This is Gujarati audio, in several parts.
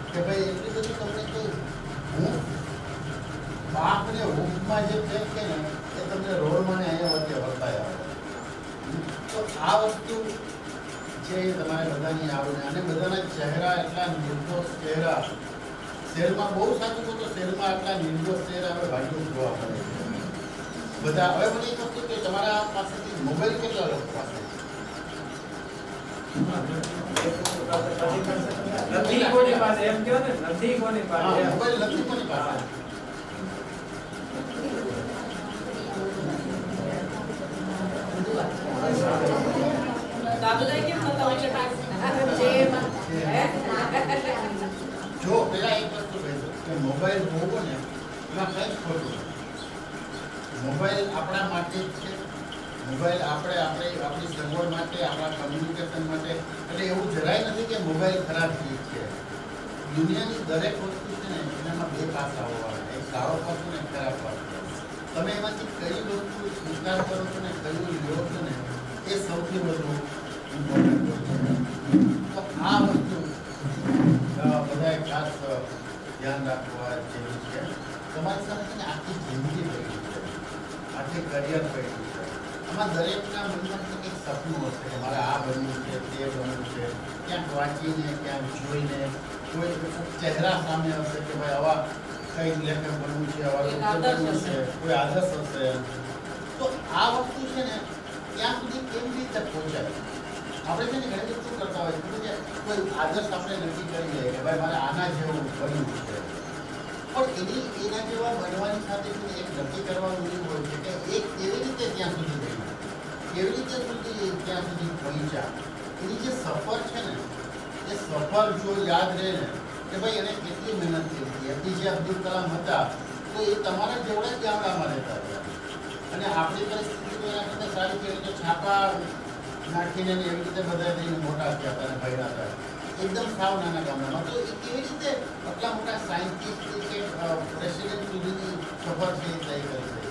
કે ભાઈ એટલી બધી તમને કોઈ હું બાપને ઊંઘમાં જે ફેંક છે ને એ તમને રોડમાં ને અહીંયા વચ્ચે વર્તાય આવે. તો આ વસ્તુ છે એ તમારે બધાની આવડે અને બધાના ચહેરા એટલા નિર્દોષ ચહેરા શહેરમાં બહુ સાચું કહું તો શહેરમાં આટલા નિર્દોષ ચહેરા હવે ભાગ્યો જોવા મળે છે બધા. હવે મને એક વસ્તુ કે તમારા પાસેથી મોબાઈલ કેટલા લોકો પાસે નથી કોની પાસે એમ કહો ને, નથી કોની પાસે. મોબાઈલ નથી કોની પાસે? જો પેલા એક વસ્તુ કહીશું કે મોબાઈલ હોવો ને એમાં કંઈ ખોટું નથી. મોબાઈલ આપણા માટે જ છે. મોબાઈલ આપણી સગવડ માટે, આપણા કમ્યુનિકેશન માટે. એટલે એવું જરાય નથી કે મોબાઈલ ખરાબ ચીજ છે. દુનિયાની દરેક વસ્તુ છે ને એનામાં બે પાસાઓ આવે, એક સારો પાસો ને એક ખરાબ પાસો. તમે એમાંથી કઈ વસ્તુ સ્વીકાર કરો છો ને કયું લો છો ને એ સૌથી વધુ ઇમ્પોર્ટન્ટ હોય છે. તો આ વસ્તુ બધાએ ખાસ ધ્યાન રાખવા જેવી છે. તમારી સાથે છે ને આખી જિંદગી પડી છે, આખી કરિયર પડી છે. આમાં દરેકના મનમાં કંઈક સપનું હશે કે મારે આ બનવું છે, તે બનવું છે. ક્યાંક વાંચીને, ક્યાંક જોઈને, કોઈ ચહેરા સામે હશે કે ભાઈ આવા કંઈક લેખક બનવું છે, આવા બનવું છે, કોઈ આદર્શ હશે. તો આ વસ્તુ છે ને ત્યાં સુધી કેવી રીતે પહોંચાય? આપણે છે ને ઘણી વખત શું કરતા હોય છે, કોઈ આદર્શ આપણે નક્કી કરી લઈએ કે ભાઈ મારે આના જેવું બનવું છે. પણ એના જેવા બનવાની સાથે એક નક્કી કરવાનું એવું હોય છે કે એક કેવી રીતે ત્યાં સુધી ગયું, કેવી રીતે ત્યાં સુધી પહોંચ્યા. એની જે સફર છે ને એ સફર જો યાદ રહે ને કે ભાઈ એને કેટલી મહેનત કરી હતી. એપીજે અબ્દુલ કલામ હતા તો એ તમારા જેવડા જ ગામડામાં રહેતા હતા અને આપણી પરિસ્થિતિ તો એના કરતાં સારી કે તો છાપા નાખીને એવી રીતે બધા થઈને મોટા થયા હતા અને ભણ્યા હતા એકદમ સાવ નાના ગામડામાં. તો એ કેવી રીતે આટલા મોટા સાયન્ટિસ્ટ કે પ્રેસિડેન્ટ સુધીની સફર છે એ તય કરી શકે?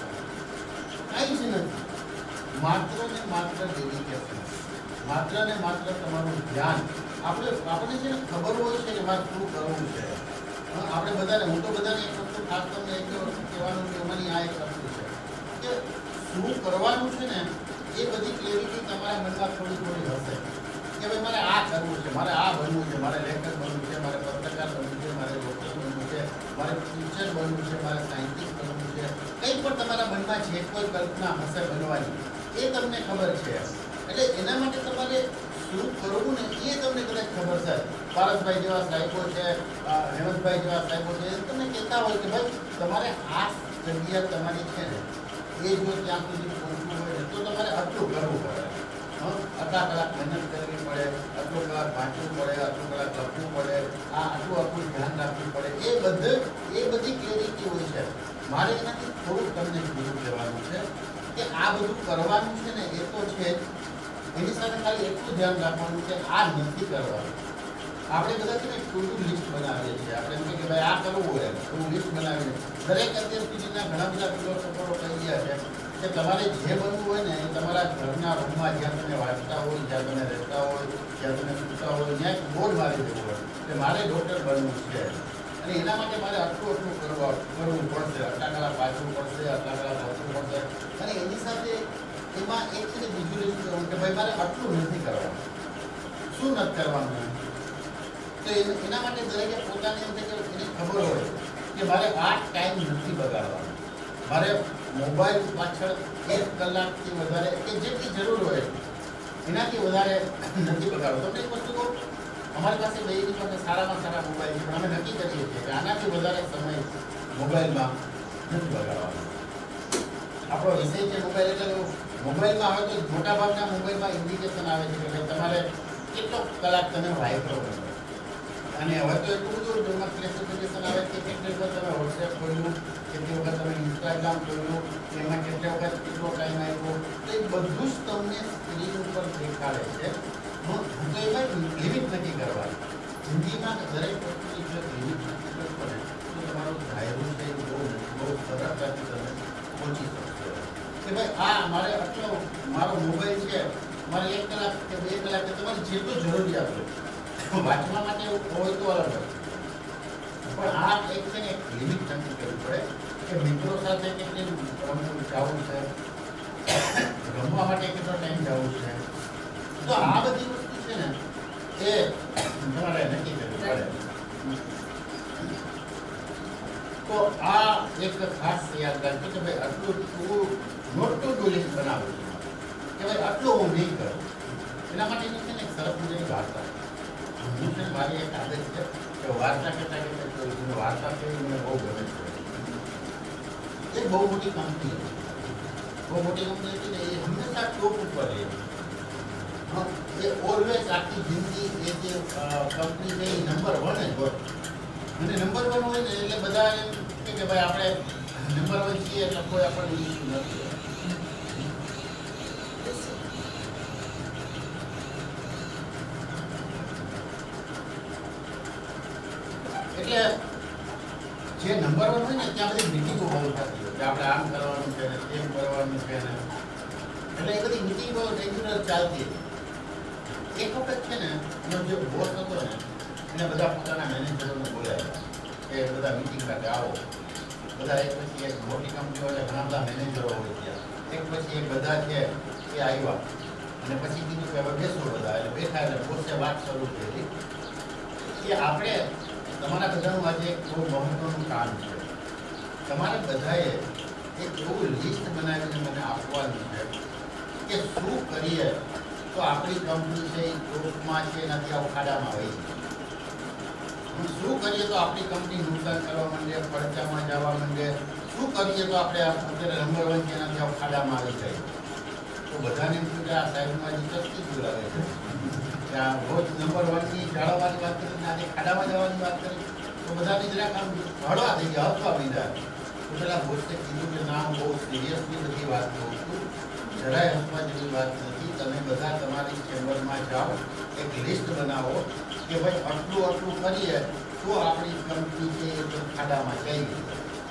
કાંઈ જ નથી. માત્ર ને માત્ર ડેડિકેશન, માત્ર ને માત્ર તમારું ધ્યાન. આપણને છે ને ખબર હોય છે કે મારે શું કરવું છે. આપણે બધાને, હું તો બધાને એક વસ્તુ ખાસ તમને એક વસ્તુ કહેવાનું કે અમારી આ એક વસ્તુ છે કે શું કરવાનું છે ને એ બધી ક્લેરિટી તમારા મનમાં થોડી થોડી હશે કે ભાઈ મારે આ કરવું છે, મારે આ બનવું છે, મારે લેખક બનવું છે, મારે પત્રકાર બનવું છે, મારે ડૉક્ટર બનવું છે, મારે ટીચર બનવું છે, મારે સાયન્ટિસ્ટ બનવું છે. કંઈ પણ તમારા મનમાં જે કોઈ કલ્પના હશે બનવાની એ તમને ખબર છે. એટલે એના માટે તમારે શું કરવું ને એ તમને કદાચ ખબર છે. પારસભાઈ જેવા સાહેબો છે, હેમંતભાઈ જેવા સાહેબો છે, એ તમને કહેતા હોય કે ભાઈ તમારે આ જગ્યા તમારી છે ને એ જો ત્યાં સુધી પહોંચવું હોય ને તો તમારે આટલું કરવું પડે. આટલા કલાક મહેનત કરવી પડે, આટલો કલાક વાંચવું પડે, આટલો કલાક લખવું પડે, આટલું ધ્યાન રાખવું પડે. એ બધી ક્લેરિટી હોય છે. મારે એનાથી થોડુંક તમને બીજું કહેવાનું છે કે આ બધું કરવાનું છે ને એ તો છે જ. એની સાથે ખાલી એટલું ધ્યાન રાખવાનું કે આ નથી કરવાનું. આપણે બધા છે ને ટુ ડુ લિસ્ટ બનાવીએ છીએ. આપણે એમ કે ભાઈ આ કરવું હોય એવું લિસ્ટ બનાવીને દરેક અત્યાર સુધીના ઘણા બધા ફિલોસોફરો કહી ગયા છે કે તમારે જે બનવું હોય ને એ તમારા ઘરના રૂમમાં જ્યાં તમે વાંચતા હોય, જ્યાં તમે રહેતા હોય, જ્યાં તમે સૂતા હોય ત્યાં એક બોર્ડ મારી દેવું હોય કે મારે ડૉક્ટર બનવું છે અને એના માટે મારે આટલું કરવું પડશે, આટલા કલાક વાંચવું પડશે, આટલા કલાક વાંચવું પડશે. અને એની સાથે એમાં એક છે ને બીજું લિસ્ટ કરવું કે ભાઈ મારે આટલું નથી કરવાનું, શું નથી કરવાનું. તો એના માટે દરેકે પોતાની અંદર એને ખબર હોય કે મારે આ ટાઈમ નથી બગાડવાનો, મારે મોબાઈલ પાછળ 1 કલાકથી વધારે કે જેટલી જરૂર હોય એનાથી વધારે નથી બગાડવો. તમને એક વસ્તુ કહું, અમારી પાસે બેની પાસે સારામાં સારા મોબાઈલ છે પણ અમે નક્કી કરીએ છીએ કે આનાથી વધારે સમય મોબાઈલમાં નથી બગાડવાનો. આપણો વિષય છે મોબાઈલ, એટલે મોબાઈલમાં હવે તો મોટાભાગના મોબાઈલમાં ઇન્ડિકેશન આવે છે કે ભાઈ તમારે કેટલો કલાક તમે વાપરો છો. અને હવે તો એટલું બધું એમાં ક્લેસિફિકેશન આવે કે કેટલી વખત તમે વોટ્સએપ ખોલ્યું, કેટલી વખત તમે ઇન્સ્ટાગ્રામ ખોલ્યું, એમાં કેટલી વખત કેટલો ટાઈમ આવ્યો, તો એ બધું જ તમને સ્ક્રીન ઉપર દેખાડે છે. તો એમાં લિમિટ નક્કી કરવાની. જિંદગીમાં દરેક વસ્તુની જો લિમિટ નક્કી કરશો ને તો તમારું ધાર્યું છે એ બહુ સરળતાથી તમે પહોંચી શકશો કે ભાઈ આ મારે આટલો મારો મોબાઈલ છે, મારે 1 કલાક કે 2 કલાક કે તમારી જેટલું જરૂરિયાત હોય વાંચવા માટે હોય તો અલગ હોય, એક લિમિટ નક્કી કરવી પડે કે મિત્રો સાથે કેટલી રમવું જવું છે, રમવા માટે કેટલો ટાઈમ જવું છે. તો આ બધી વસ્તુ છે ને એ તમારે નક્કી કરવી પડે. તો આ એક ખાસ યાદ રાખજો કે ભાઈ આટલું તું નોટ ટુ ડુ લિસ્ટ બનાવું છું કે ભાઈ આટલું હું નહીં કરું. એના માટેની છે ને એક સરસ મજાની વાર્તા. હું છે મારી એક આદત છે કે વાર્તા કરતા કરતા વાર્તા કહેવી મને બહુ ગમે છે. એક બહુ મોટી કંપની હતી, બહુ મોટી કંપની હતી ને એ હંમેશા ટોપ ઉપર રહી. એ ઓલવેઝ આખી જિંદગી એ જે કંપની છે એ નંબર 1 જ હોય. અને નંબર 1 હોય ને એટલે બધા એમ કે ભાઈ આપણે નંબર 1 છીએ એટલે કોઈ આપણને ઇશ્યુ નથી. એટલે જે નંબર 1 હોય ને ત્યાં બધી મિટિંગો બહુ થતી હોય કે આપણે આમ કરવાનું છે ને તેમ કરવાનું છે ને, એટલે એ બધી મિટિંગો રેગ્યુલર ચાલતી હતી. એક વખત છે ને એનો જે બોસ હતો ને એને બધા પોતાના મેનેજરોને બોલાવ્યા કે બધા મિટિંગ માટે આવો. બધા એક પછી એક મોટી કંપનીઓ એટલે ઘણા બધા મેનેજરો હોય ત્યાં, એક પછી એક બધા છે એ આવ્યા અને પછી કીધું કે હવે બેસો બધા. એટલે બેઠા એટલે બોસે વાત શરૂ કરી કે આપણે તમારા બધાનું આજે એક બહુ મહત્વનું કામ છે. તમારે બધાએ એક એવું લિસ્ટ બનાવીને મને આપવાનું છે કે શું કરીએ તો આપણી કંપની છે એ ટોપમાં છે એનાથી આવું ખાડામાં હોય છે. શું કરીએ તો આપણી કંપની નુકસાન કરવા માંડે, ખર્ચામાં જવા માંડે, શું કરીએ તો આપણે અત્યારે નંબર 1 છે એનાથી આવું ખાડામાં આવી જાય. તો બધાને એમ થયું કે આ સાહેબમાં દિલચસ્પી જ લાગે છે કે આ રોજ નંબર 1ની જાળવવાની વાત કરી, આજે ખાડામાં જવાની વાત કરી. તો બધાની જરાક આમ હળવા થઈ ગયા, હસવા માંડ્યા. તો પેલા બોસે કીધું કે ના, હું બહુ સિરિયસલી બધી વાત કહું છું, જરાય હસવા જેવી વાત નથી. તમે બધા તમારી ચેમ્બરમાં જાઓ, એક લિસ્ટ બનાવો કે ભાઈ આટલું આટલું કરીએ તો આપણી કંપની છે એ ખાડામાં જઈ ગઈ.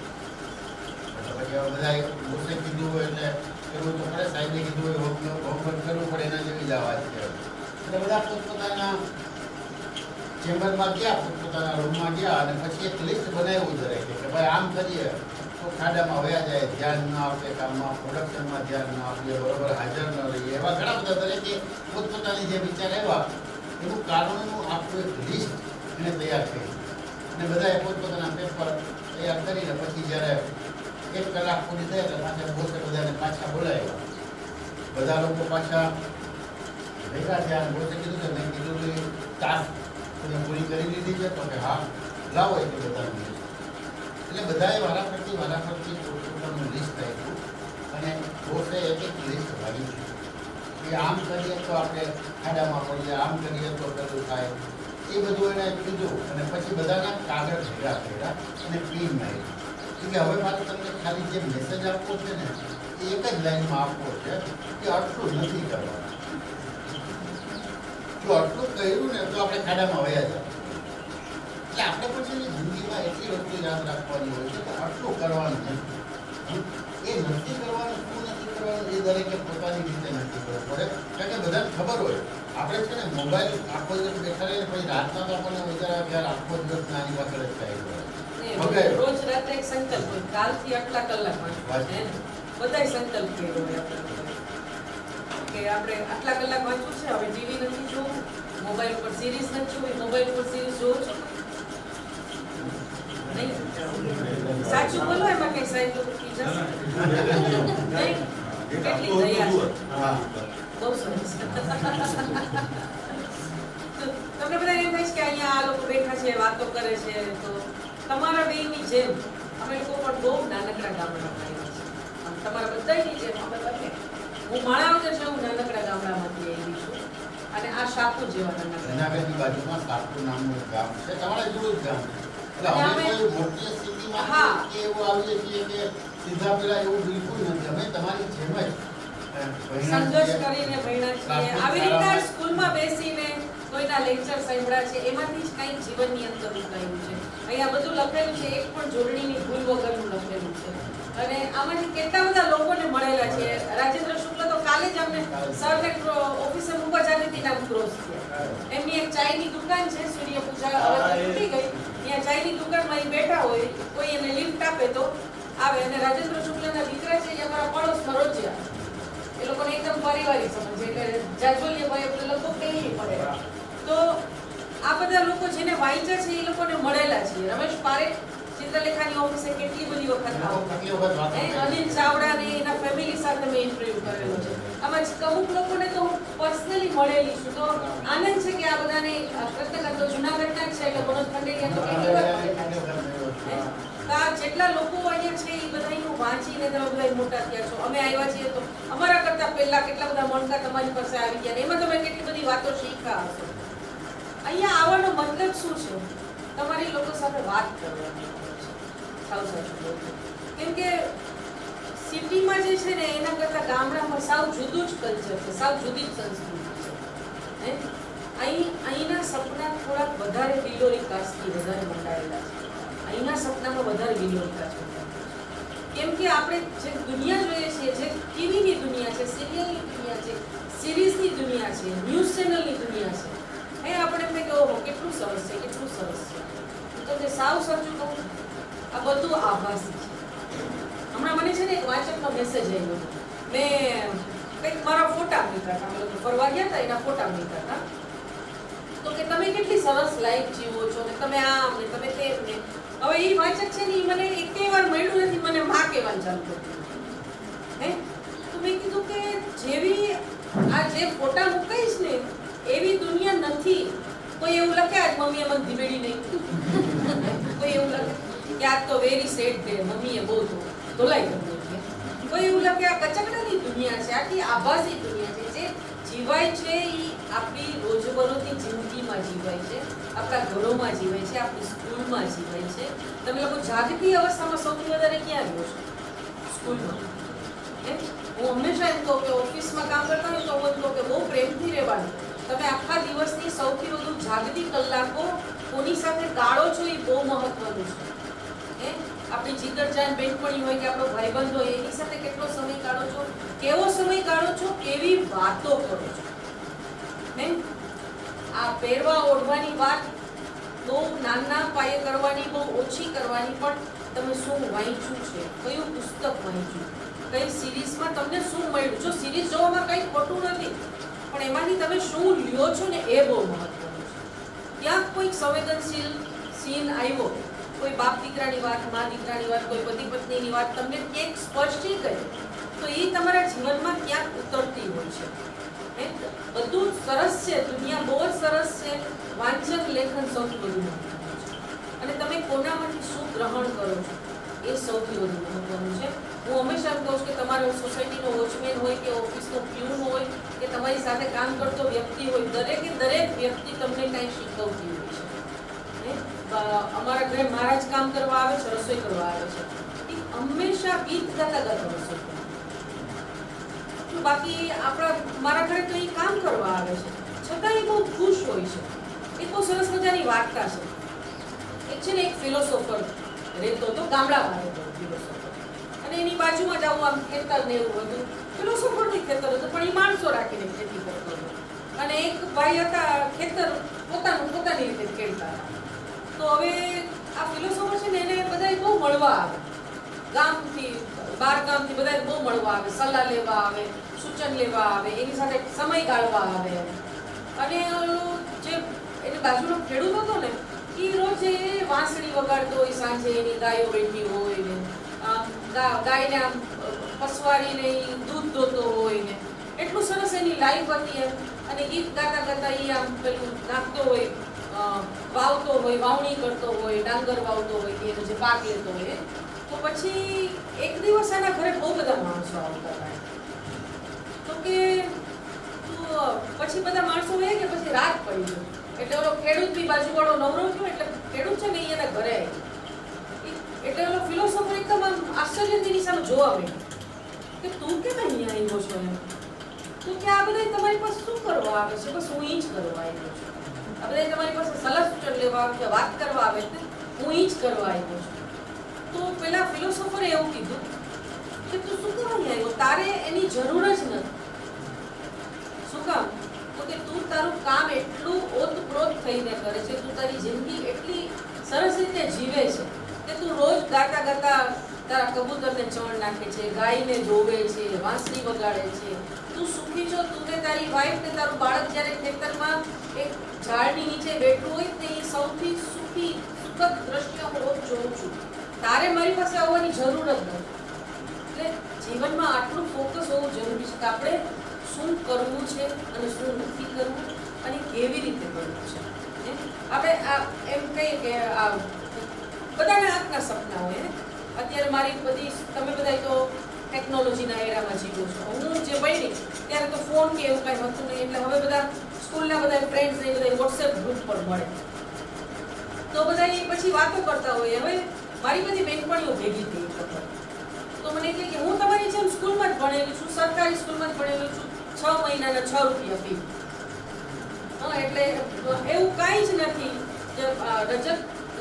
પછી હવે બધા બોસે કીધું હોય એટલે કરવું તો પડે, સાહેબે કીધું હોય હોમવર્ક કરવું પડે, એના જેવી જ આ વાત છે. એટલે બધા પોતપોતાના ચેમ્બરમાં ગયા, પોતપોતાના રૂમમાં ગયા અને પછી એક લિસ્ટ બનાવ્યું દરેકે કે ભાઈ આમ કરીએ તો ખાડામાં વયા જાય, ધ્યાન ના આપે કામમાં, પ્રોડક્શનમાં ધ્યાન ના આપીએ, બરોબર હાજર ન રહીએ, એવા ઘણા બધા દરેકે પોતપોતાની જે વિચાર આવ્યા એનું કારણોનું આખું એક લિસ્ટ એને તૈયાર કર્યું. અને બધાએ પોતપોતાના પેપર તૈયાર કરીને પછી જ્યારે 1 કલાક પૂરી થઈ એટલે પાછા બોસે બધાને પાછા બોલાવ્યા. બધા લોકો પાછા ભેગા થયા અને બોસે કીધું કે મેં કીધું કે ટાસ્ક તમે પૂરી કરી લીધી છે? તો કે હા, લાવો એટલે બધાનું લિસ્ટ. એટલે બધાએ વારાફરતી પોતાનું લિસ્ટ આપ્યું અને બોસે એક લિસ્ટ ભાગી કે આમ કરીએ તો આપણે ખાડામાં પડીએ, આમ કરીએ તો પેલું થાય, એ બધું એને કીધું. અને પછી બધાના કાગળ ભેગા કર્યા અને પિન મારી કે હવે મારે તમને ખાલી જે મેસેજ આપવો છે ને એ એક જ લાઈનમાં આપવો છે કે આટલું નથી કરવાનું. જો આટલું કર્યું ને તો આપણે ખાડામાં વયા જાય. એટલે આપણે પછી જિંદગીમાં એટલી વસ્તુ યાદ રાખવાની હોય છે કે આટલું કરવાનું નથી. એ નક્કી કરવાનું શું નથી કરવાનું એ દરેકે પોતાની રીતે નક્કી કરવું પડે. કારણ કે બધાને ખબર હોય આપણે છે ને મોબાઈલ આખો દિવસ બેઠા રહીને પછી રાતના તો આપણને વિચાર આવે યાર આખો દિવસ નાની પાછળ જ થાય હોય. રોજ રાત્રે એક સંકલ્પ હોય, કાલથી આટલા કલાક વાંચવું, બધાય સંકલ્પ કર્યો હોય આપણે કે આપણે આટલા કલાક વાંચવું છે. હવે ટીવી નથી જોવું, મોબાઈલ પર સિરીઝ નથી જોવી, મોબાઈલ પર સિરીઝ જોવો છો નહીં? સાચું બોલો, એમાં કઈ સાહેબ નહીં? કેટલી તૈયાર છે, બહુ સરસ. તમને બધા એમ થાય કે અહીંયા આ લોકો બેઠા છે, વાતો કરે છે, તો તમારા બેની જેમ અમે લોકો પણ બહુ નાનકડા ગામડામાં આવ્યા છીએ. તમારા બધાની જેમ અમે બંને, હું માણાવદર છું, હું નાનકડા ગામડામાંથી આવી છું અને આ શાપુર જેવા નાનકડા જૂનાગઢની બાજુમાં શાપુર નામનું એક ગામ છે, તમારા જેવું જ ગામ છે. એટલે અમે કોઈ મોટી સિટીમાં કે એવું આવીએ છીએ કે સીધા પેલા એવું બિલકુલ નથી. અમે તમારી જેમ જ સંઘર્ષ કરીને ભણ્યા છીએ. આવી રીતે સ્કૂલમાં બેસીને કોઈના લેક્ચર સાંભળ્યા છે, એમાંથી જ કંઈક જીવનની અંદર ઉતરાયું છે. અહીંયા બધું લખેલું છે, એક પણ જોડણીની ભૂલ વગરનું લખેલું છે. અને આમાંથી કેટલા બધા લોકોને મળેલા છે. રાજેન્દ્ર શુક્લ તો કાલે જ અમને સરને ઓફિસે મૂકવા જાગૃતિના ક્રોસ થયા. એમની એક ચાયની દુકાન છે, સૂર્ય પૂજા હવે તૂટી ગઈ, ત્યાં ચાયની ચાયની દુકાનમાં ઈ બેઠા હોય, કોઈ એને લિફ્ટ આપે તો આવે. અને રાજેન્દ્ર શુક્લના દીકરા છે એ અમારા પડોશમાં રોજ આવે. એ લોકોને એકદમ પારિવારિક સમજ છે, એટલે જાજોલીએ ભાઈ એટલે લગભગ કહેવી પડે. તો આ બધા લોકો જેને વાંચ્યા છે એ લોકોને મળેલા છે. રમેશ પારેખ ચિત્રલેખાની ઓફિસે કેટલી બધી વખત આવો. અનિલ ચાવડા ને એના ફેમિલી સાથે મેં ઇન્ટરવ્યુ કરેલો છે. આમાં અમુક લોકોને તો પર્સનલી મળેલી છું. તો આનંદ છે કે આ બધાને કૃષ્ણ તો જુનાગઢના જ છે એટલે મનોજ ખંડેરિયા તો કેટલી વાર આ જેટલા લોકો અહીંયા છે એ બધાનું વાંચીને તમે બધા મોટા થયા છો. અમે આવ્યા છીએ તો અમારા કરતા પહેલા કેટલા બધા મણકા તમારી પાસે આવી ગયા, એમાં તમે કેટલી બધી વાતો શીખ્યા હશો. અહીંયા આવવાનો મતલબ શું છે? તમારી લોકો સાથે વાત કરવાની. સાવ સાચું. કેમ કે સિટીમાં જે છે ને એના કરતા ગામડામાં સાવ જુદું જ કલ્ચર છે, સાવ જુદી જ સંસ્કૃતિ છે. અહીંના સપના થોડાક વધારે બિલોરી કાસ્ટથી વધારે મંડાયેલા છે. અહીંના સપનામાં વધારે બિલોરી કાસ્ટ મંડાયેલા. કેમ કે આપણે જે દુનિયા જોઈએ છીએ, જે ટીવીની દુનિયા છે, સિરિયલની દુનિયા છે, સિરીઝની દુનિયા છે, ન્યૂઝ ચેનલની દુનિયા છે, એ આપણે એમ કે ઓહો કેટલું સરસ છે, કેટલું સરસ છે. તો તે સાવ સાચું કહું, આ બધું આભાસી છે. હમણાં મને છે ને એક વાંચકનો મેસેજ આવ્યો. મેં કંઈક મારા ફોટા મૂક્યા હતા, અમે લોકો ફરવા ગયા હતા, એના ફોટા મૂક્યા હતા. તો કે તમે કેટલી સરસ લાઈફ જીવો છો ને તમે આમ ને તમે તેમ ને. હવે એ વાંચક છે ને એ મને એકેય વાર મળ્યું નથી, મને માં કહેવાનું ચાલુ કર્યું. હે તો મેં કીધું કે જેવી આ જે ફોટા મૂકાઈશ ને એવી દુનિયા નથી. કોઈ એવું લખે આજ મમ્મીએ મને ધીમેડી નહીં, કોઈ એવું લખે કે આજ તો વેરી સેડ ડે, મમ્મીએ બહુ ધોલાઈ કર્યું છે. કોઈ એવું લખે આ કચકડાની દુનિયા છે, આખી આભાસી દુનિયા છે. જે જીવાય છે એ આપણી રોજબરોજની જિંદગીમાં જીવાય છે, આપણા ઘરોમાં જીવાય છે, આપણી સ્કૂલમાં જીવાય છે. તમે લોકો જાગતી અવસ્થામાં સૌથી વધારે ક્યાં રહ્યો છો? સ્કૂલમાં. હું હંમેશા એમ કહું કે ઓફિસમાં કામ કરતા હોય તો હું એમ કહું કે બહુ પ્રેમથી રહેવાનું. તમે આખા દિવસની સૌથી વધુ જાગતી કલાકો કોની સાથે ગાળો છો એ બહુ મહત્વનું છે. આપણી જીગરજાન બેનપણી હોય કે આપણો ભાઈબંધ હોય એની સાથે કેટલો સમય કાઢો છો, કેવો સમય કાઢો છો, કેવી વાતો કરો છો. આ પહેરવા ઓઢવાની વાત બહુ નાના પાયે કરવાની, બહુ ઓછી કરવાની, પણ તમે શું વાંચ્યું છે, કયું પુસ્તક વાંચ્યું, કઈ સિરીઝમાં તમને શું મળ્યું. જો સિરીઝ જોવામાં કંઈ ખોટું નથી, પણ એમાંથી તમે શું લ્યો છો ને એ બહુ મહત્વનું છે. ક્યાંક કોઈક સંવેદનશીલ સીન આવ્યો, કોઈ બાપ દીકરાની વાત, મા દીકરાની વાત, કોઈ પતિ પત્નીની વાત તમને ક્યાંક સ્પર્શી ગઈ, તો એ તમારા જીવનમાં ક્યાંક ઉતરતી હોય છે. બધું સરસ છે, દુનિયા બહુ જ સરસ છે. વાંચન લેખન સૌથી વધુ મહત્વનું છે. અને તમે કોનામાંથી શું ગ્રહણ કરો છો એ સૌથી વધુ મહત્વનું છે. હું હંમેશા એમ કહું છું કે તમારો સોસાયટીનો વોચમેન હોય કે ઓફિસનો પ્યુન હોય કે તમારી સાથે કામ કરતો વ્યક્તિ હોય, દરેકે દરેક વ્યક્તિ તમને કંઈ શીખવતી હોય છે. અમારા ઘરે મહારાજ કામ કરવા આવે છે, રસોઈ કરવા આવે છે, એ હંમેશા ગીત ગાતા ગાતા રસોઈ કરે. બાકી મારા ઘરે તો એ કામ કરવા આવે છે, છતાં એ બહુ ખુશ હોય છે. એક બહુ સરસ મજાની વાર્તા છે. એક છે ને એક ફિલોસોફર રહેતો હતો, ગામડામાં રહેતો ફિલોસોફર, અને એની બાજુમાં જ આવું આમ ખેતર ને એવું હતું. ફિલોસોફરનું ખેતર હતું, પણ એ માણસો રાખીને ખેતી કરતો હતો. અને એક ભાઈ હતા, ખેતર પોતાની રીતે ખેડતા હતા. તો હવે આ ફિલોસોફર છે ને એને બધા બહુ મળવા આવે, ગામથી બાર ગામથી બધા બહુ મળવા આવે, સલાહ લેવા આવે, સૂચન લેવા આવે, એની સાથે સમય ગાળવા આવે. અને જે એની બાજુનો ખેડૂત હતો ને એ રોજ વાંસળી વગાડતો હોય, સાંજે એની ગાયો બેઠી હોય ને ગાયને આમ પસવારીને દૂધ ધોતો હોય ને એટલું સરસ એની લાઈફ હતી એમ. અને ગીત ગાતા ગાતા એ આમ પેલું નાખતો હોય, વાવતો હોય, વાવણી કરતો હોય, ડાંગર વાવતો હોય કે એનો જે પાક લેતો હોય. તો પછી એક દિવસ એના ઘરે બહુ બધા માણસો આવતા હતા. તો કે પછી બધા માણસો હોય કે પછી રાત પડી ગઈ, એટલે ઓલો ખેડૂત બી બાજુવાળો નવરો થયો, એટલે ખેડૂત છે ને એના ઘરે આવી. એટલે ઓલો ફિલોસોફર એકદમ આમ આશ્ચર્યથી એની સામે જોવા માંડ્યો કે તું કેમ અહીંયા આવ્યો છો એમ. તો કે આ બધા તમારી પાસે શું કરવા આવે છે? બસ હું ઈ જ કરવા આવ્યો છું. આ બધા તમારી પાસે સલાહ સૂચન લેવા આવે છે, વાત કરવા આવે છે, હું ઈ જ કરવા આવ્યો છું. તો પેલા ફિલોસોફરે એવું કીધું કે તું શું કરવા આવ્યો, તારે એની જરૂર જ નથી. શું કામ? તો કે તું તારું કામ એટલું ઓતપ્રોત થઈને કરે છે, તું તારી જિંદગી એટલી સરસ રીતે જીવે જીવે છે કે તું રોજ ગાતા ગાતા તારા કબૂતરને ચણ નાખે છે, ગાયને ધોવે છે, વાંસળી વગાડે છે, તું સુખી છો, તું ને તારી વાઈફ ને તારું બાળક જ્યારે ખેતરમાં એક ઝાડની નીચે બેઠું હોય તે સૌથી સુખી સુખદ દ્રશ્ય હું રોજ જોઉં છું. તારે મારી પાસે આવવાની જરૂર જ નથી. એટલે જીવનમાં આટલું ફોકસ હોવું જરૂરી છે કે આપણે શું કરવું છે અને શું નથી કરવું અને કેવી રીતે કરવું છે. આપણે એમ કહીએ કે આ બધાના આંખના સપના હોય. અત્યારે મારી બધી તમે બધા તો ટેકનોલોજીના એરામાં જીવો છો. હું જે બની ત્યારે તો ફોન કે એવું કાંઈ હતું નહીં. એટલે હવે બધા સ્કૂલના બધા ફ્રેન્ડ્સ ને બધા વોટ્સએપ ગ્રુપ પર મળે તો બધા પછી વાતો કરતા હોય. હવે મારી બધી બહેનપણીઓ ભેગી થઈ ખબર તો મને કહે કે હું તમારી જેમ સ્કૂલમાં જ ભણેલી છું, સરકારી સ્કૂલમાં જ ભણેલી છું, 6 મહિનાના 6 રૂપિયા ફી. એટલે એવું કાંઈ જ નથી. જે રજત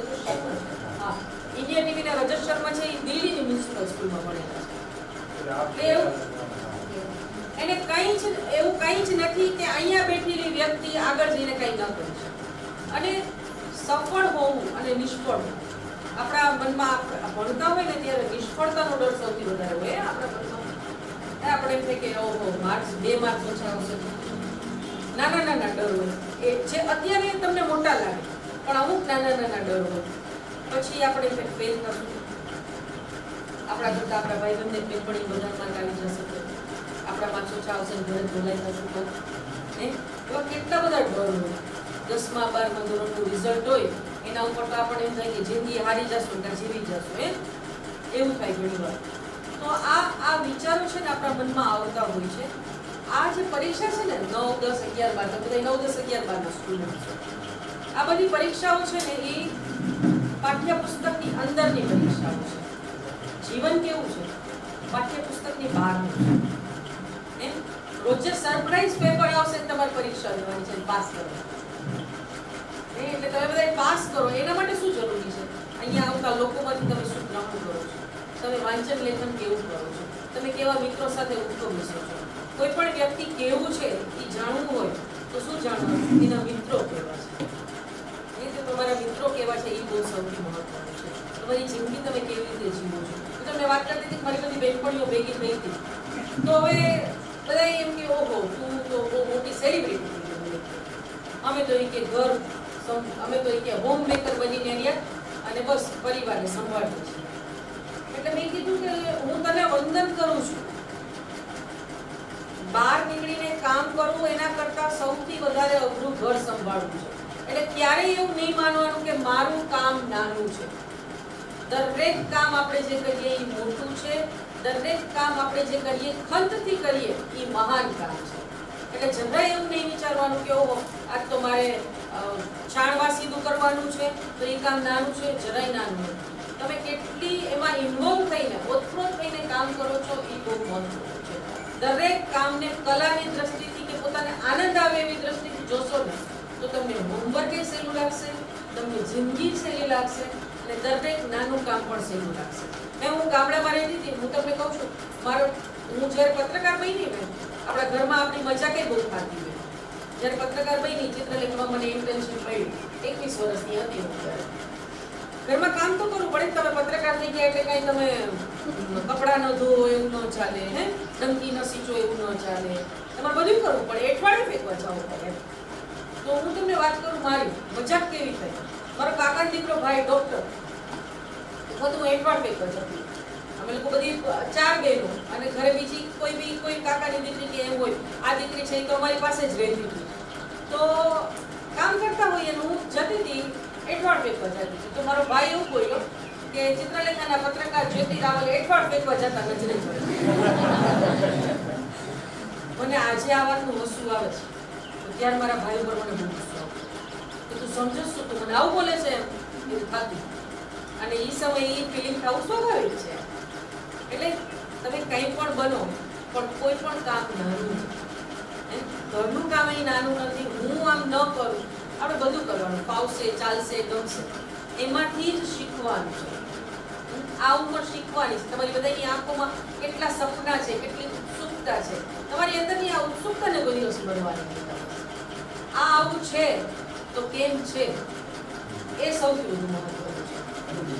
હા ઇન્ડિયા ટીવીના રજત શર્મા છે એ દિલ્હીની મ્યુનિસિપલ સ્કૂલમાં ભણેલા છે. એને કંઈ જ એવું કંઈ જ નથી કે અહીંયા બેઠેલી વ્યક્તિ આગળ જઈને કંઈ ન કરી શકે. અને સફળ હોવું અને નિષ્ફળ આપણા મનમાં ભણતા હોય ને ત્યારે નિષ્ફળતાનો ડર સૌથી વધારે હોય આપણા મનમાં. આપણે એમ થાય કે ઓહો માર્ક્સ 2 માર્ક્સ ઓછા આવશે. નાના નાના ડર હોય એ જે અત્યારે તમને મોટા લાગે પણ અમુક નાના નાના ડર હોય. પછી આપણે ફેલ કરશું, આપણા કરતા આપણા ભાઈ બંને પેપડી બધા માર્ક આવી જશે તો આપણા માર્ક્સ ઓછા આવશે, ઘરે ભૂલાઈ જશું તો એવા કેટલા બધા ડર હોય. 10મા 12મા ધોરણનું રિઝલ્ટ હોય એના ઉપર તો આપણને એમ થાય કે જિંદગી હારી જશું કે જીવી જશું એવું થાય ઘણી વાર. તો આ વિચારો છે ને આપણા મનમાં આવતા હોય છે. આ જે પરીક્ષા છે ને 9, 10, 11, 12 બધા 9, 10, 11, 12 સ્ટુડન્ટ છે. આ બધી પરીક્ષાઓ છે ને એ પાઠ્યપુસ્તકની અંદરની પરીક્ષાઓ છે. જીવન કેવું છે પાઠ્યપુસ્તકની બહારનું છે. રોજે સરપ્રાઈઝ પેપર આવશે તમારી પરીક્ષા લેવાની છે, પાસ કરવાની. એટલે તમે બધા પાસ કરો એના માટે શું જરૂરી છે? અહીંયા આવતા લોકોમાંથી તમે શું ગ્રહણ કરો છો, તમે વાંચન લેખન કેવું કરો છો, તમે કેવા મિત્રો સાથે ઉઠો બેસો છો. કોઈ પણ વ્યક્તિ કેવું છે એ જાણવું હોય તો શું જાણવાનું? એના મિત્રો કેવા છે. એ તમારા મિત્રો કેવા છે એ બહુ સૌથી મહત્વનું છે. તમારી જિંદગી તમે કેવી રીતે જીવો છો. તો તમને વાત કરતી હતી મારી બધી બહેનપણીઓ ભેગી થઈ હતી તો હવે બધા એમ કે ઓહો તું તો બહુ મોટી સેલિબ્રિટી થઈ ગઈ. અમે તો એ કે ઘર અમે તો એ કે હોમ મેકર બનીને રહ્યા અને બસ પરિવારને સંભાળીએ છીએ. એટલે મેં કીધું કે હું તને વંદન કરું છું. બહાર નીકળીને કામ કરવું એના કરતા સૌથી વધારે અઘરું ઘર સંભાળવું છે. એટલે ક્યારેય એવું નહીં માનવાનું કે મારું કામ નાનું છે. દરેક કામ આપણે જે કરીએ એ મોટું છે. દરેક કામ આપણે જે કરીએ ખંતથી કરીએ એ મહાન કામ છે. એટલે જરાય એવું નહીં વિચારવાનું કે ઓહો આજ તો મારે છાણવા સીધું કરવાનું છે તો એ કામ નાનું છે. જરાય નાનું નથી. તમે કેટલી એમાં ઇન્વોલ્વ થઈને ઓતપ્રોત થઈને કામ કરો છો એ બહુ મહત્વનું છે. દરેક કામને કલાની દ્રષ્ટિથી કે પોતાને આનંદ આવે એવી દ્રષ્ટિથી જોશો ને તો તમને હોમવર્ક એ સહેલું લાગશે, તમને જિંદગી સહેલી લાગશે અને દરેક નાનું કામ પણ સહેલું લાગશે. હું ગામડામાં રહેતી હતી. હું તમને કહું છું હું જ્યારે પત્રકાર બની ને આપણા ઘરમાં આપણી મજા કઈ બહુ થતી હોય. જ્યારે પત્રકાર બની ચિત્રલેખમાં મને ઇન્ટર્નશિપ મળી 21 વર્ષની હતી હું ત્યારે. ઘરમાં કામ તો કરવું પડે. તમે પત્રકાર થઈ ગયા એટલે કઈ તમે કપડાં ન ધોવો એવું ન ચાલે, ડંકી ન સીચો એવું ન ચાલે. તમારે બધું કરવું પડે. અઠવાડિયે ફેંકવા જવું પડે. તો હું તમને વાત કરું મારી મજાક કેવી થઈ. મારો કાકાનો દીકરો ભાઈ ડોક્ટર બધું અઠવાડિયે ફેંકવા જતી. અમે લોકો બધી 4 બહેનો અને ઘરે બીજી કોઈ કાકાની દીકરી કે એમ હોય આ દીકરી છે એ તો અમારી પાસે જ રહેતી હતી. તો કામ કરતા હોઈએ હું જતી હતી એઠવાડ ફેંકવા જતી હતી. તો મારો ભાઈ એવું બોલ્યો કે ચિત્રલેખાના પત્રકાર જ્યોતિ રાવલ એઠવાડ ફેંકવા જતા નજરે પડે. મને આજે આ વાતનું હસવું આવે છે. તો ત્યારે મારા ભાઈ ઉપર મને બહુ ગુસ્સો આવે કે તું સમજસ છું તું મને આવું બોલે છે એવું થતું. અને એ સમયે એ ફિલિંગ થવું સ્વાભાવિક છે. એટલે તમે કંઈ પણ બનો પણ કોઈ પણ કામ નાનું છે. ઘરનું કામ એ નાનું નથી. હું આમ ન કરું આપણે બધું કરવાનું ફાવશે ચાલશે ગમશે એમાંથી જ શીખવાનું છે. આવું પણ શીખવાની છે. તમારી બધાની આંખોમાં કેટલા સપના છે, કેટલી ઉત્સુકતા છે. તમારી અંદરની આ ઉત્સુકતાને કોઈ દિવસ મળવાની નથી. આ આવું છે તો કેમ છે એ સૌથી વધુ મહત્વનું છે.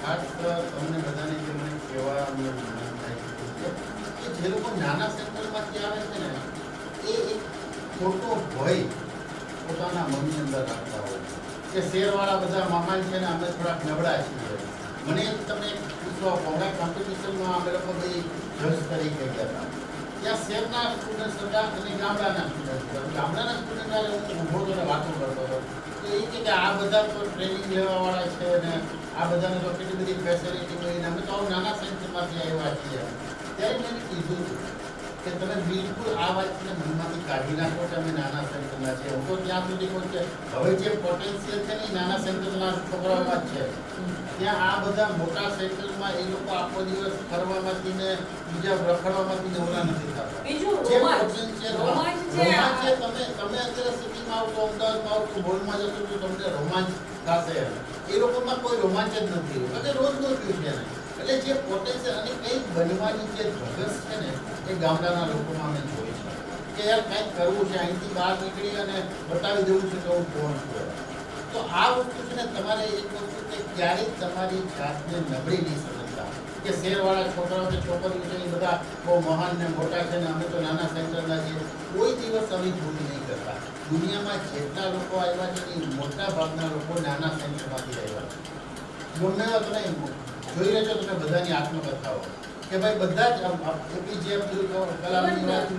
ખાસ તમને બધાને જે મને કહેવાનું મન થાય છે કે જે લોકો નાના સેન્ટરમાંથી આવે છે ને એ એક ખોટો ભય પોતાના મનની અંદર રાખતા હોય કે શેરવાળા બધા મામાન છે ને અમે થોડાક નબળા છીએ. મને તમે પૂછવા કોંગ્રેસ કોમ્પિટિશનમાં અમે લોકો ભાઈ જજ તરીકે ગયા હતા. ત્યાં શહેરના સ્ટુડન્ટ હતા અને ગામડાના સ્ટુડન્ટ હતા. ગામડાના સ્ટુડન્ટ હારે હું ઊભો તો વાતો કરતો હતો તો એ કે આ બધા તો ટ્રેનિંગ લેવાવાળા છે ને આ બધાને તો કેટલી બધી ફેસિલિટી મળી ને અમે તો આવું નાના સેન્ટરમાંથી આવ્યા છીએ. ત્યારે મેં કીધું કે તમે બિલકુલ આ વાતને મનમાંથી કાઢી નાખો કે અમે નાના સેન્ટરના છીએ. હું તો ત્યાં સુધી કહું કે હવે જે પોટેન્શિયલ છે ને એ નાના સેન્ટરના છોકરાઓમાં જ છે. ત્યાં આ બધા મોટા સેન્ટરમાં એ લોકો આખો દિવસ ફરવામાંથી ને બીજા રખડવામાંથી ને ઓલા નથી થતા. બીજું જે રોમાંચ પોટેન્શિયલ રોમાંચ છે રોમાંચ છે. આ. તમે અત્યારે સિટીમાં આવો તો અમદાવાદમાં આવો તો મોલમાં જશો તો તમને રોમાંચ થશે. એ લોકોમાં કોઈ રોમાંચ જ નથી. અને રોજનું થયું છે ને એટલે જે પોટેન્શિયલ અને કંઈક બનવાની જે ધગસ છે ને એ ગામડાના લોકોમાં અમે જોઈ છે કે યાર કંઈક કરવું છે, અહીંથી બહાર નીકળી અને બતાવી દેવું છે કે હું કોણ છું. તો આ વસ્તુ છે ને તમારે એક વસ્તુ કે ક્યારેય તમારી જાતને નબળી નહીં સમજતા કે શહેરવાળા છોકરાઓ કે છોકરીઓ છે એ બધા બહુ મહાન ને મોટા છે ને અમે તો નાના સેન્ટરના છીએ. કોઈ દિવસ આવી ભૂલ નહીં કરતા. દુનિયામાં જેટલા લોકો આવ્યા છે એ મોટા ભાગના લોકો નાના સેન્ટરમાંથી આવ્યા છે. ગમે એવા તમે જોઈ રહેજો તમે બધાની આત્મકથાઓ કે ભાઈ બધા જ એપીજે અબ્દુલ કલામની વાત,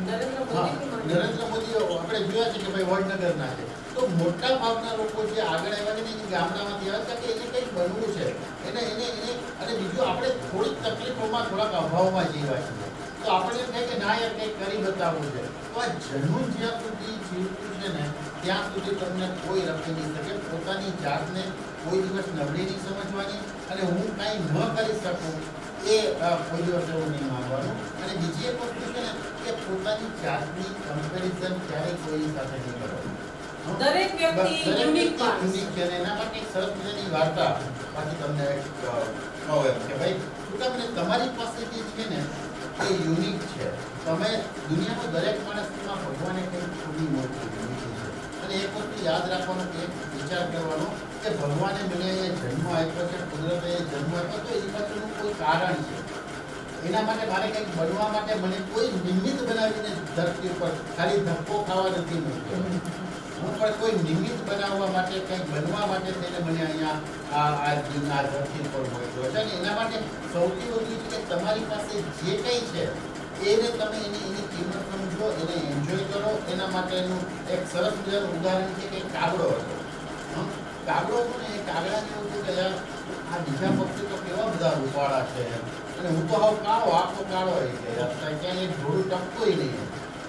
નરેન્દ્ર મોદી આપણે જોયા છે કે ભાઈ વડનગરના છે. તો મોટા ભાગના લોકો જે આગળ આવ્યા છે ને એ ગામડામાંથી આવ્યા છે કે એને કંઈક બનવું છે એને એને એને અને બીજું આપણે થોડીક તકલીફોમાં થોડાક અભાવમાં જીવા છીએ. તો આપણે એમ થાય કે ના યાર કંઈક કરી બતાવવું છે. તો આ જનૂન જ્યાં સુધી જીવતું છે ને ત્યાં સુધી તમને કોઈ રખી નહીં શકે. પોતાની જાતને કોઈ દિવસ નબળી નહીં સમજવાની અને હું કાંઈ ન કરી શકું એ કોઈ દિવસ એવું નહીં માનવાનું. અને બીજી એક વસ્તુ છે ને કે પોતાની જાતની કમ્પેરિઝન ક્યારેય કોઈની સાથે નહીં કરવાનું. દરેક વ્યક્તિ યુનિક છે અને એના માટે એક સરસ મજાની વાર્તા પાછી તમને કહું એમ કે ભાઈ શું કામ ને તમારી પાસે જે છે ને એ યુનિક છે. તમે દુનિયામાં દરેક માણસમાં ભગવાને કંઈક ખૂબી મોટી મૂકી છે. અને એક વસ્તુ યાદ રાખવાનો કે એક વિચાર કરવાનો કે ભગવાને મને અહીંયા જન્મ આપ્યો છે, કુદરતે જન્મ આપ્યો તો એ પાછળનું કોઈ કારણ છે. એના માટે મારે કંઈક બનવા માટે મને કોઈ નિમિત્ત બનાવીને ધરતી ઉપર ખાલી ધક્કો ખાવા નથી મૂક્યો. હું પણ કોઈ નિમિત્ત બનાવવા માટે કંઈક બનવા માટે થઈને મને અહીંયા આ ધરતી ઉપર મૂક્યો છે. અને એના માટે સૌથી વધુ છે કે તમારી પાસે જે કંઈ છે એને તમે એની કિંમત સમજો, એને એન્જોય કરો. એના માટેનું એક સરસ મજાનું ઉદાહરણ છે કે કાગડો હતો. કાગડો હતો ને એ કાગડાને એવું હતું કે યાર આ બીજા પક્ષી તો કેવા બધા રૂપાળા છે અને હું તો હવે કાળો આખો કાળો હોય છે ક્યાંય એક ઘોડું ટપકોય નહીં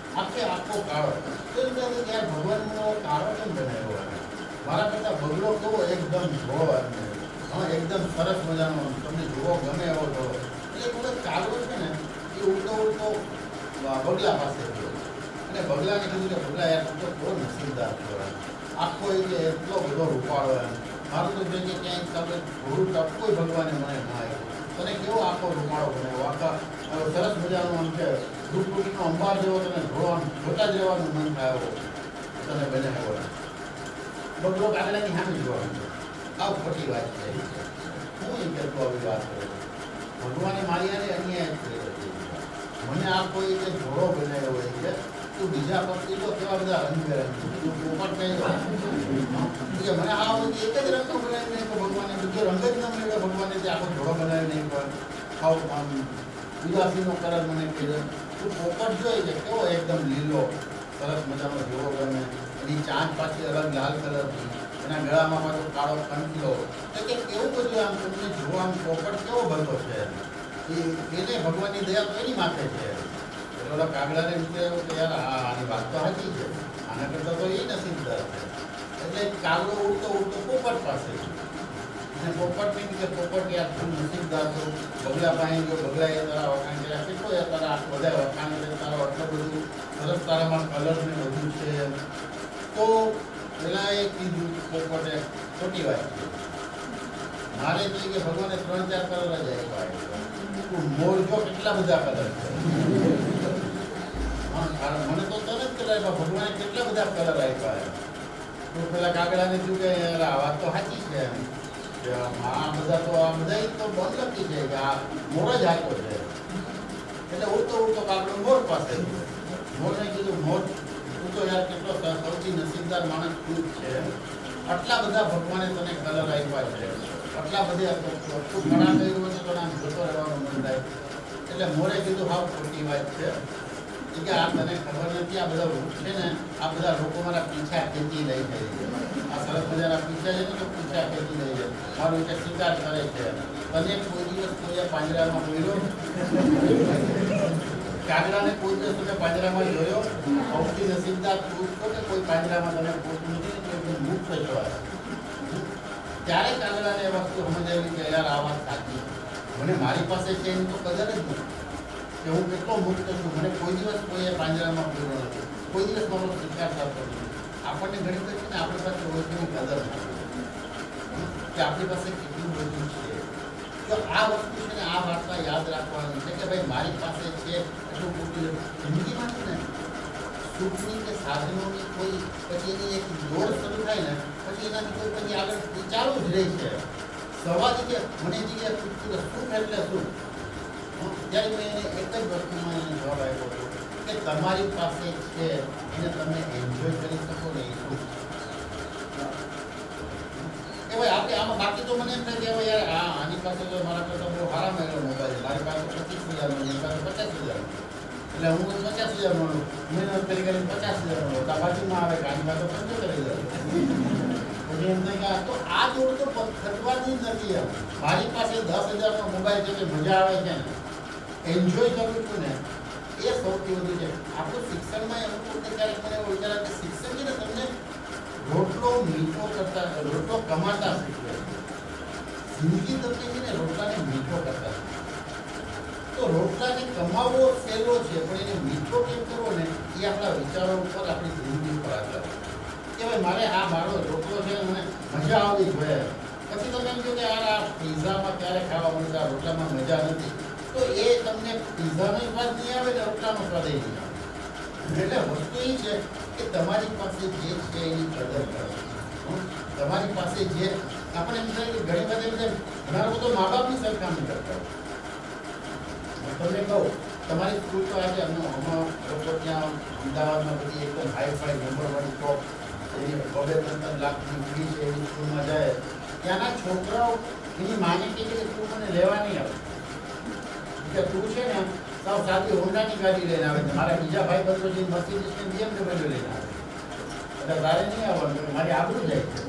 આખો કાળો. તો એમ કહે કે યાર ભગવાનનો કાળો કેમ બનાવ્યો મારા કરતાં બગલો કેવો એકદમ ધોળો એકદમ સરસ મજાનો તમને જોવો ગમે એવો ધોળો. એટલે થોડો કાગડો છે ને એ ઉડતો બગલા પાસે ગયો અને બગલાને કીધું કે બગલા યાર તું તો બહુ નસીબદાર થયો. આખો એ કે એટલો બધો રૂપાળો એમ મારું તો જોઈએ ક્યાંય તમે ઘોડું ટપકોય ભગવાને મને ના આવ્યું. તને કેવો આખો રૂપાળો બનાવ્યો આખા સરસ મજાનો આમ છે રૂપરૂપનો અંબાર જેવો તને જોતા જ રહેવાનું મન થાય તને બનાવ્યો. બગલો કાગડાની સામે જોવાનું છે. આવ ખોટી વાત છે. હું એમ કરતો આવી વાત કરું ભગવાને મારી આને અન્યાય કર્યો છે. મને આ કોઈ જે ઘોડો બનાવ્યો હોય છે તું બીજા પક્ષી તો કેવા બધા રંગબેરંગી તું પોપટ કહ્યો મને આ બધી એક જ રંગનો બનાવી નાખ્યો ભગવાને બીજો રંગ જ ન મળ્યો ભગવાને જે આખો ઘોડો બનાવી નાખ્યો. આવ આમ ઉદાસીનો કલર મને કીધો તું પોપટ જોઈ છે કેવો એકદમ લીલો સરસ મજાનો જોવો ગમે. એની ચાંચ પાછી અલગ લાલ કલરની એના ગળામાં પાછો કાળો કંઠલો તો કે કેવું બધું આમ તમને જોવો આમ પોપટ કેવો બધો છે એને ભગવાનની દયા તો એની માથે છે. એટલે ઓલા કાગડાને વિચાર્યું કે યાર આની વાત તો સાચી છે આના કરતાં તો એ નસીબદાર છે. એટલે કાગડો ઉડતો પોપટ પાસે અને પોપટને કીધું પોપટ યાર તું નસીબદાર છો. બગલા પાસે ગયો બગલાએ તારા વખાણ કર્યા કેટલો યાર તારા બધા વખાણ કરે તારો આટલું બધું સરસ તારામાં કલર ને બધું છે. તો પેલા એ કીધું પોપટે ખોટી વાત છે મારે તો કે ભગવાને 3-4 કલર જ આપ્યા. તું મોર જો કેટલા બધા કલર છે મને તો તરત કલર આપ્યા ભગવાને કેટલા બધા કલર આપ્યા. તો પેલા કાગડાને થયું કે યાર આ વાત તો સાચી છે એમ કે આ બધા તો બંધ લખી છે કે આ મોર જ આપ્યો છે. એટલે ઉડતો કાગડો મોર પાસે ગયો. મોરને કીધું, મોર તું તો યાર કેટલો સૌથી નસીબદાર માણસ તું જ છે. આટલા બધા ભગવાને તને કલર આપ્યા છે, આટલા બધા તું ઘણા કર્યું છે તો આમ જોતો રહેવાનું મન થાય. એટલે મોરે કીધું હાવ ખોટી વાત છે કે આ તને ખબર નથી, આ બધા વૃક્ષ છે ને આ બધા લોકો મારા પીછા ખેંચી લઈ જાય છે. આ સરસ મજાના પીછા છે ને તો પીછા ખેંચી લઈ જાય, મારો રીતે શિકાર કરે છે. તને કોઈ દિવસ કોઈ પાંજરામાં બોલ્યો? કાગડાને કોઈ દિવસ તમે પાંજરામાં જોયો? સૌથી નસીબદાર તું છો કે કોઈ પાંજરામાં તમે પોતું નથી ને કોઈ મુક્ત છો. ત્યારે કાગડાને એ વસ્તુ સમજાવી કે યાર આ વાત સાચી, મને મારી પાસે છે એની તો કદર જ નથી કે હું કેટલો મુક્ત છું. મને કોઈ દિવસ કોઈએ પાંજરામાં પૂર્યો નથી, કોઈ દિવસ મારો શિકાર થતો નથી. આપણને ઘણી વખત છે ને આપણી પાસે વસ્તુની કદર નથી કે આપણી પાસે કેટલું બધું છે. તો આ વસ્તુ છે ને આ વાર્તા યાદ રાખવાની છે કે ભાઈ મારી પાસે છે એટલું પૂરતું. જિંદગીમાં છે ને સુખની કે સાધનોની કોઈ પછી એની એક દોડ શરૂ થાય ને પછી એનાથી કોઈ પછી આગળ ચાલુ જ રહે છે. સવાલ કે મને જગ્યાએ પૂછતું સુખ એટલે શું, ત્યારે મેં એને એક જ વસ્તુમાં એને જવાબ આપ્યો હતો કે તમારી પાસે છે એને તમે એન્જોય કરી શકો ને એ સુખ. એ ભાઈ આપણે આમાં બાકી તો મને એમ થાય કે હવે યાર આની પાસે તો મારા પાસે બહુ સારા મળેલો મોબાઈલ છે, મારી પાસે 25,000 નો, મારી પાસે 50,000 એટલે હું 50,000 નો મહેનત કરી કરીને 50,000 નો બાજુમાં આવે કે આની પાસે 75,000. એમ થાય કે તો આ જોડ તો ખર્ચવાની જ નથી. એમ મારી પાસે 10,000 નો મોબાઈલ છે કે મજા આવે છે ને એન્જોય કરું છું ને એ સૌથી વધુ છે. આપણું શિક્ષણમાં એવું પોતે ક્યારેક મને એવું વિચાર કે શિક્ષણ છે ને તમને રોટલો મીઠો કરતા રોટલો કમાતા શીખવે. જિંદગી તમને છે ને રોટલાને મીઠો કરતા તો રોટલાને કમાવવો સહેલો છે પણ એને મીઠો કેમ કરવો ને એ આપણા વિચારો ઉપર આપણી જિંદગી ઉપર આધાર કે ભાઈ મારે આ મારો રોટલો છે મને મજા આવવી જોઈએ. પછી તમે એમ કહો કે યાર આ પિઝામાં ક્યારે ખાવા મળે, આ રોટલામાં મજા નથી, તો એ તમને પિઝાનો સ્વાદ નહીં આવે ને રોટલાનો સ્વાદ નહીં આવે. એટલે વસ્તુ એ છે કે તમારી પાસે જે છે એની કદર કરો. તમારી પાસે જે આપણે એમ થાય કે ઘણી વખત એમ ઘણા લોકો તો મા બાપની સરખામણી કરતા હોય. હું તમને કહું તમારી સ્કૂલ તો આજે હમણાં લોકો ત્યાં અમદાવાદમાં બધી એકદમ હાઈફાઈ નંબરવાળી ટોપ એની 2-3 લાખની ફી છે એની સ્કૂલમાં જાય, ત્યાંના છોકરાઓ એની માને કહે કે તું મને લેવા નહીં આવે કે તું છે ને સાવ સાદી હોન્ડાની ગાડી લઈને આવે છે, મારા બીજા ભાઈ બંધો જે મર્સિડીઝ ને BMW લઈને આવે એટલે તારે નહીં આવવાનું, મારી આબરૂ જાય છે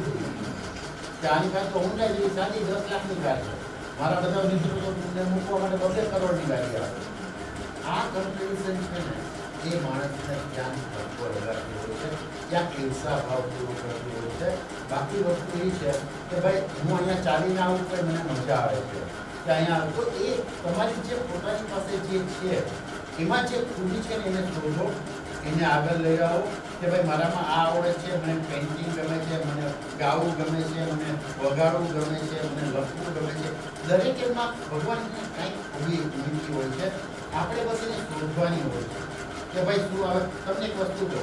કે આની પાસે તો હોન્ડા જેવી સાદી 10 લાખની કાર છે, મારા બધા મિત્રો તો મૂકવા માટે 2 કરોડની ગાડી આવે. આ કમ્પેરિઝન છે ને એ માણસને ક્યાંક ધક્કો લગાડતી હોય છે, ક્યાંક ઈર્ષા ભાવ પૂરો કરતી હોય છે. બાકી વસ્તુ એ છે કે ભાઈ હું અહીંયા ચાલીને આવું તો મને મજા આવે છે કે અહીંયા તો એ તમારી જે પોતાની પાસે જે છે એમાં જે ખૂબી છે ને એને શોધો, એને આગળ લઈ આવો કે ભાઈ મારામાં આ આવડે છે, મને પેઇન્ટિંગ ગમે છે, મને ગાવું ગમે છે, મને વગાડવું ગમે છે, મને લખવું ગમે છે. દરેક એમાં ભગવાનને કંઈક ખૂબી ઉમેરતી હોય છે, આપણે બસ એને શોધવાની હોય છે કે ભાઈ શું આવે. તમને એક વસ્તુ કહો,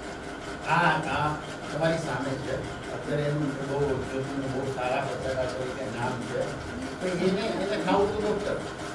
આ તમારી સામે છે અત્યારે એનું બહુ જ્યોતિનું બહુ સારા પત્રકાર તરીકે નામ છે, તો એને ખાવું તો ડૉક્ટર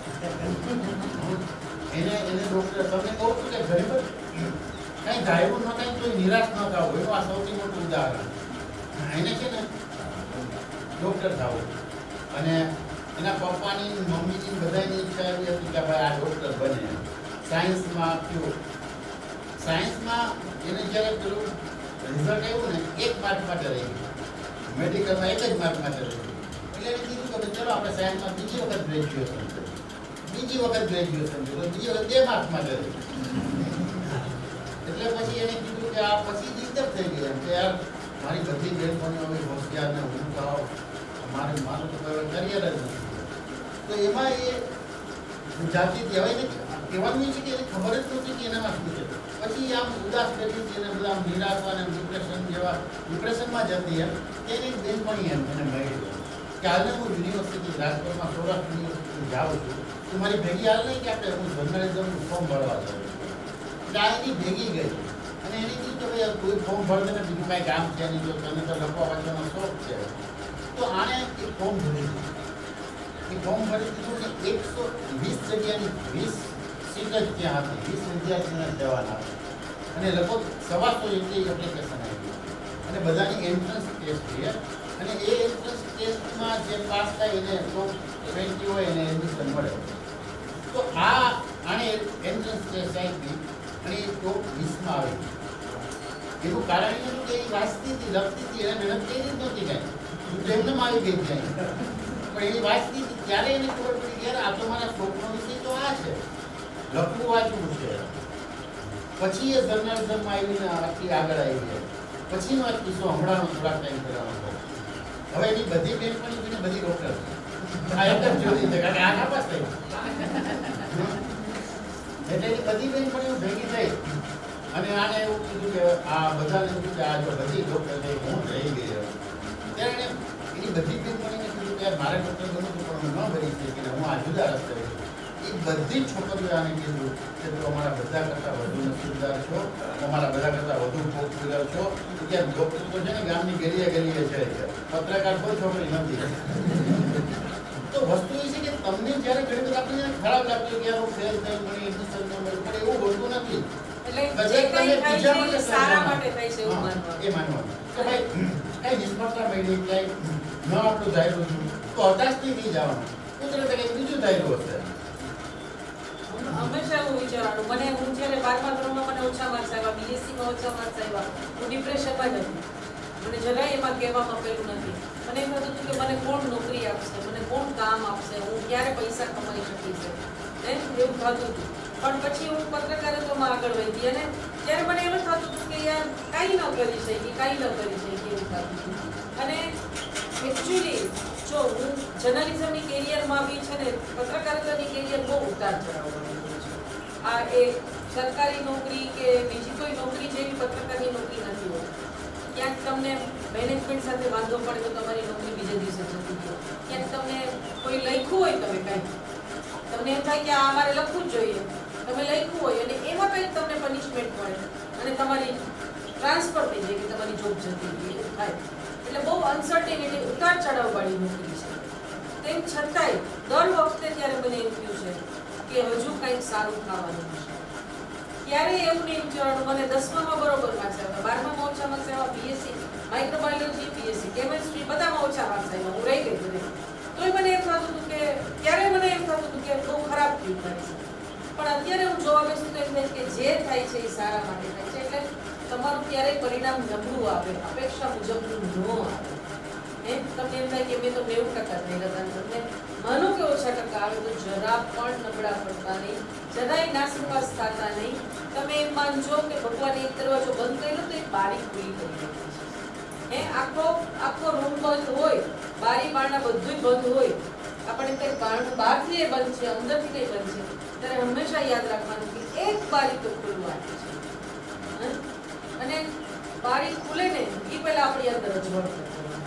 એને ડૉક્ટર. તમને કહું છું કે ઘણી બધી કંઈ ધાર્યું ન થાય તો નિરાશ ન થવું, એનું આ સૌથી મોટું ઉદાહરણ. એને છે ને ડૉક્ટર થવું અને એના પપ્પાની મમ્મીની બધાની ઈચ્છા એવી હતી કે ભાઈ આ ડૉક્ટર બને. સાયન્સમાં થયું, સાયન્સમાં એને જ્યારે પેલું રિઝલ્ટ આવ્યું ને 1 માર્ક માટે રહી ગયું, મેડિકલમાં 1 જ માર્ક માટે રહી ગયું. એટલે એને કીધું કે ચલો આપણે સાયન્સમાં બીજી વખત ગ્રેજ્યુએશન કરીએ. બીજી વખત ગ્રેજ્યુએશન કર્યું, બીજી વખત 2 માર્ક માટે રહી ગયું. એટલે પછી એને કીધું કે આ પછી ડિસ્ટર્બ થઈ ગઈ એમ કે યાર મારી બધી બહેનપણીઓ હવે હોશિયાર ને હું તો મારું તો કોઈ કરિયર જ નથી. તો એમાં એ જાતિથી હવે એને કહેવાનું એ છે કે એને ખબર જ નહોતી કે એનામાં શું છે. પછી આમ ઉદાસ બેઠી છે એને બધા આમ નિરાશા અને ડિપ્રેશનમાં જતી એમ એની બહેનપણી એમ એને મળી કે હાલને હું યુનિવર્સિટી રાજકોટમાં સૌરાષ્ટ્ર યુનિવર્સિટી જાઉં છું, તો મારી ભેગી હાલ નહીં કે આપણે હું જર્નલિઝમનું ફોર્મ ભરવા જાઉં છું. એટલે આ એની ભેગી ગઈ અને એને કીધું કે ભાઈ કોઈ ફોર્મ ભરને બીજું કાંઈ કામ છે નહીં, જો તને તો લખવા વાંચવાનો શોખ છે તો આને એક ફોર્મ ભરી દીધું. એ ફોર્મ ભરી દીધું ને 120 જગ્યાની 20 સીટ જ ત્યાં હતી, 20 વિદ્યાર્થીઓને જવાના હતા અને લગભગ 125 જેટલી એપ્લિકેશન આવી અને બધાની એન્ટ્રન્સ ટેસ્ટ છે અને એ એન્ટ્રન્સ ટેસ્ટમાં જે પાસ થાય એને ટોપ 20 હોય એને એડમિશન મળે. તો આને એન્ટ્રન્સ ટેસ્ટ આપી અને એ ટોપ 20માં આવી. એનું કારણ એ હતું કે એ વાંચતી હતી, લખતી હતી, એને મહેનત કરી જ નહોતી કાંઈ, એમનેમ આવી ગઈ ત્યાં. પણ એ વાંચતી હતી ત્યારે એને ખબર પડી કે યાર આ તો મારા શોખનો વિષય તો આ છે, લખવું વાંચવું છે. પછી એ જર્નલિઝમમાં આવીને આટલી આગળ આવી છે. પછીનો આ કિસ્સો હમણાંનો થોડાક ટાઈમ પહેલાનો હતો. હવે એની બધી બેનપણી બધી ડોક્ટર આ એક જ જોડી છે કારણ કે આ નાપાસ થઈ એટલે એની બધી બેનપણીઓ ભેગી થઈ અને આને એવું કીધું કે આ બધાને કીધું કે આ જો બધી ડોક્ટર થઈ હું રહી ગઈ. ત્યારે એને એની બધી બેનપણીને કીધું કે મારે ડોક્ટર બનવું હતું પણ હું ન બની શકી, હું આ જુદા રસ્તે રહી. એ બધી જ છોકરીઓ આને કીધું કે તું અમારા બધા કરતાં વધુ નસીબદાર છો, અમારા બધા કરતાં વધુ પોપ્યુલર છો. ત્યાં ડોક્ટર તો છે ને ગામની ગલીએ ગલીએ છે, પત્રકાર કોઈ છોકરી નથી. તો વસ્તુ એ છે કે તમને જ્યારે ઘણી બધી આપણને ખરાબ લાગતું કે આનું ફેલ થઈ મને એડમિશન ન મળ્યું, પણ એવું હોતું નથી. એટલે જે કંઈ થાય છે એ સારા માટે થાય છે એવું માનવાનું. એ માનવાનું કે ભાઈ કઈ નિષ્ફળતા મળી, ક્યાંય ન આપણું ધાર્યું તો હતાશથી નહીં જવાનું, કુદરતે કંઈક બીજું ધાર્યું હશે. હંમેશા એવું વિચારવાનું. મને હું જ્યારે 12મા ધોરણમાં મને ઓછા માર્ક્સ આવ્યા, બીએસસીમાં ઓછા માર્ક્સ આવ્યા, હું ડિપ્રેશનમાં જ હતી. મને જરાય એમાં કહેવામાં પેલું નથી. મને એમ થતું હતું કે મને કોણ નોકરી આપશે, મને કોણ કામ આપશે, હું ક્યારે પૈસા કમાઈ શકીશ એમ એવું થતું હતું. પણ પછી હું પત્રકારિતામાં આગળ વધી અને ત્યારે મને એવું થતું હતું કે યાર કાંઈ ન કરી શકી, કાંઈ ન કરી શકી એવું થતું હતું. અને એકચ્યુઅલી જો હું જર્નલિઝમની કેરિયરમાં બી છે ને પત્રકારિતાની કેરિયર બહુ ઉતાર ચઢાવવાનું છે. આ એક સરકારી નોકરી કે બીજી કોઈ નોકરી જેવી પત્રકારની નોકરી નથી હોતી. ક્યાંક તમને મેનેજમેન્ટ સાથે વાંધો પડે તો તમારી નોકરી બીજે દિવસે જતી રહે. ક્યાંક તમને કોઈ લખ્યું હોય, તમે કંઈક તમને એમ થાય કે આ અમારે લખવું જ જોઈએ, તમે લખ્યું હોય અને એમાં કંઈક તમને પનિશમેન્ટ મળે અને તમારી ટ્રાન્સફર થઈ જાય કે તમારી જોબ જતી રહી એવું થાય. એટલે બહુ અનસર્ટેનિટી, ઉતાર ચઢાવવાળી નોકરી છે. તેમ છતાંય દર વખતે ત્યારે મને એમ થયું છે કે હજુ કંઈક સારું થવાનું છે. ક્યારેય એવું નહીં વિચારવાનું. મને 10મામાં બરોબર માર્ક્સ આવ્યા, 12મામાં ઓછા માર્ક્સ આવ્યા, બીએસસી માઇક્રોબાયોલોજી, બીએસસી કેમેસ્ટ્રી બધામાં ઓછા માર્ક્સ આવ્યા, હું રહી ગઈ બધે. તોય મને એમ થતું હતું કે ત્યારે મને એમ થતું હતું કે બહુ ખરાબ ફીલ થાય છે. પણ અત્યારે હું જોવા બેસું તો એમ થાય કે જે થાય છે એ સારા માટે થાય છે. એટલે તમારું ક્યારેય પરિણામ નબળું આવે, અપેક્ષા મુજબનું ન આવે. તમને એમ થાય કે મેં તો 90% નહીં હતા, તમને માનો કે ઓછા ટકા આવે તો જરા પણ નબળા પડતા નહીં, જરાય નાસપાસ થતા નહીં. તમે એમ માનજો કે ભગવાને એક દરવાજો બંધ કર્યો તો એક બારી ખુલ્લી કરી દીધી છે. આખો રૂમ બંધ હોય, બારી બારણા બધું બંધ હોય, આપણે કંઈ બારણું બહારથી એ બંધ છે, અંદરથી કંઈ બંધ છે, ત્યારે હંમેશા યાદ રાખવાનું કે એક બારી તો ખુલવાની છે. અને બારી ખુલે ને એ પહેલા આપણી અંદર અજવળ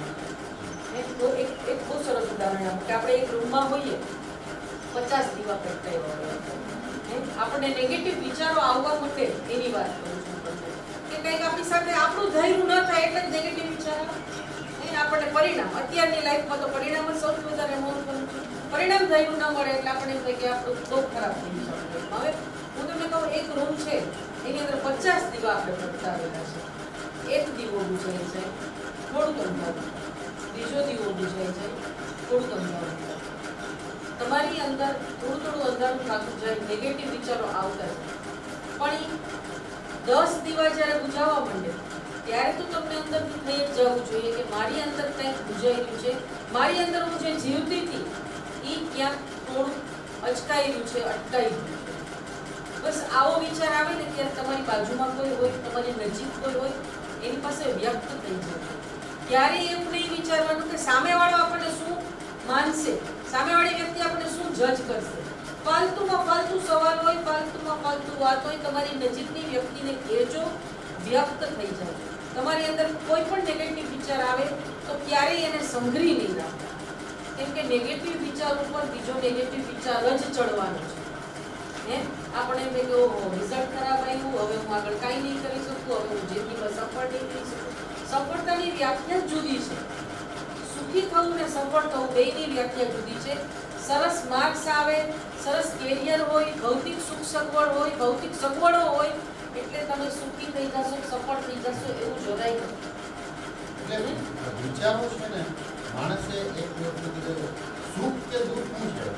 એક બહુ સરસ ઉદાહરણ આપું કે આપણે એક રૂમમાં હોઈએ, 50 દીવા પ્રગટાવ્યા હોય, આપણને નેગેટિવ વિચારો આવવા માટે એની વાત કરું છું તમને કે કંઈક આપણી સાથે આપણું ધૈર્ય ન થાય એટલે જ નેગેટિવ વિચાર આવે. આપણને પરિણામ, અત્યારની લાઈફમાં તો પરિણામ જ સૌથી વધારે મહત્વનું છે. પરિણામ ધૈર્ય ન મળે એટલે આપણે એમ થાય કે આપણું બહુ ખરાબ થઈ જશે. હવે હું તમને કહું, એક રૂમ છે એની અંદર 50 દીવા આપણે પ્રગટાવેલા છે. એક દીવો બુઝાય છે, થોડુંક અંધારું, બીજો દીવો બુઝાય છે, થોડુંક અંધારું. તમારી અંદર થોડું અંધારું થતું જાય, નેગેટિવ વિચારો આવતા જાય. પણ 10 દીવા જ્યારે બુઝાવવા માંડે ત્યારે તો તમને અંદરથી થઈ જ જવું જોઈએ કે મારી અંદર કંઈક બુઝાઈ રહ્યું છે, મારી અંદર હું જે જીવતી હતી એ ક્યાંક થોડું અચકાઈ રહ્યું છે, અટકાઈ રહ્યું છે. બસ આવો વિચાર આવે ને ત્યારે તમારી બાજુમાં કોઈ હોય, તમારી નજીક કોઈ હોય, એની પાસે વ્યક્ત થઈ જાય. ત્યારે એવું નહીં વિચારવાનું કે સામેવાળો આપણને શું માનશે, સામેવાળી વ્યક્તિ આપણને શું જજ કરશે. ફાલતુમાં ફાલતુ સવાલ હોય, ફાલતુમાં ફાલતુ વાત હોય, તમારી નજીકની વ્યક્તિને કહેજો, વ્યક્ત થઈ જાય. તમારી અંદર કોઈ પણ નેગેટિવ વિચાર આવે તો ક્યારેય એને સંઘરી નહીં રાખતા, કેમ કે નેગેટિવ વિચાર ઉપર બીજો નેગેટિવ વિચાર જ ચડવાનો છે. આપણે એમ કે રિઝલ્ટ ખરાબ આવ્યું, હવે હું આગળ કાંઈ નહીં કરી શકું, હવે હું જિંદગીમાં સફળ નહીં થઈ શકું. સફળતાની વ્યાખ્યા જ જુદી છે. સુખી થવું ને સફળ થવું બેયની વ્યાખ્યા જુદી છે. સરસ માર્ક્સ આવે, સરસ કેરિયર હોય, ભૌતિક સુખ સગવડ હોય, ભૌતિક સગવડો હોય એટલે તમે સુખી થઈ જશો, સફળ થઈ જશો એવું જરાય નથી. એટલે વિચારો છે ને, માણસે એક વસ્તુ કીધું, સુખ કે દુઃખ શું છે?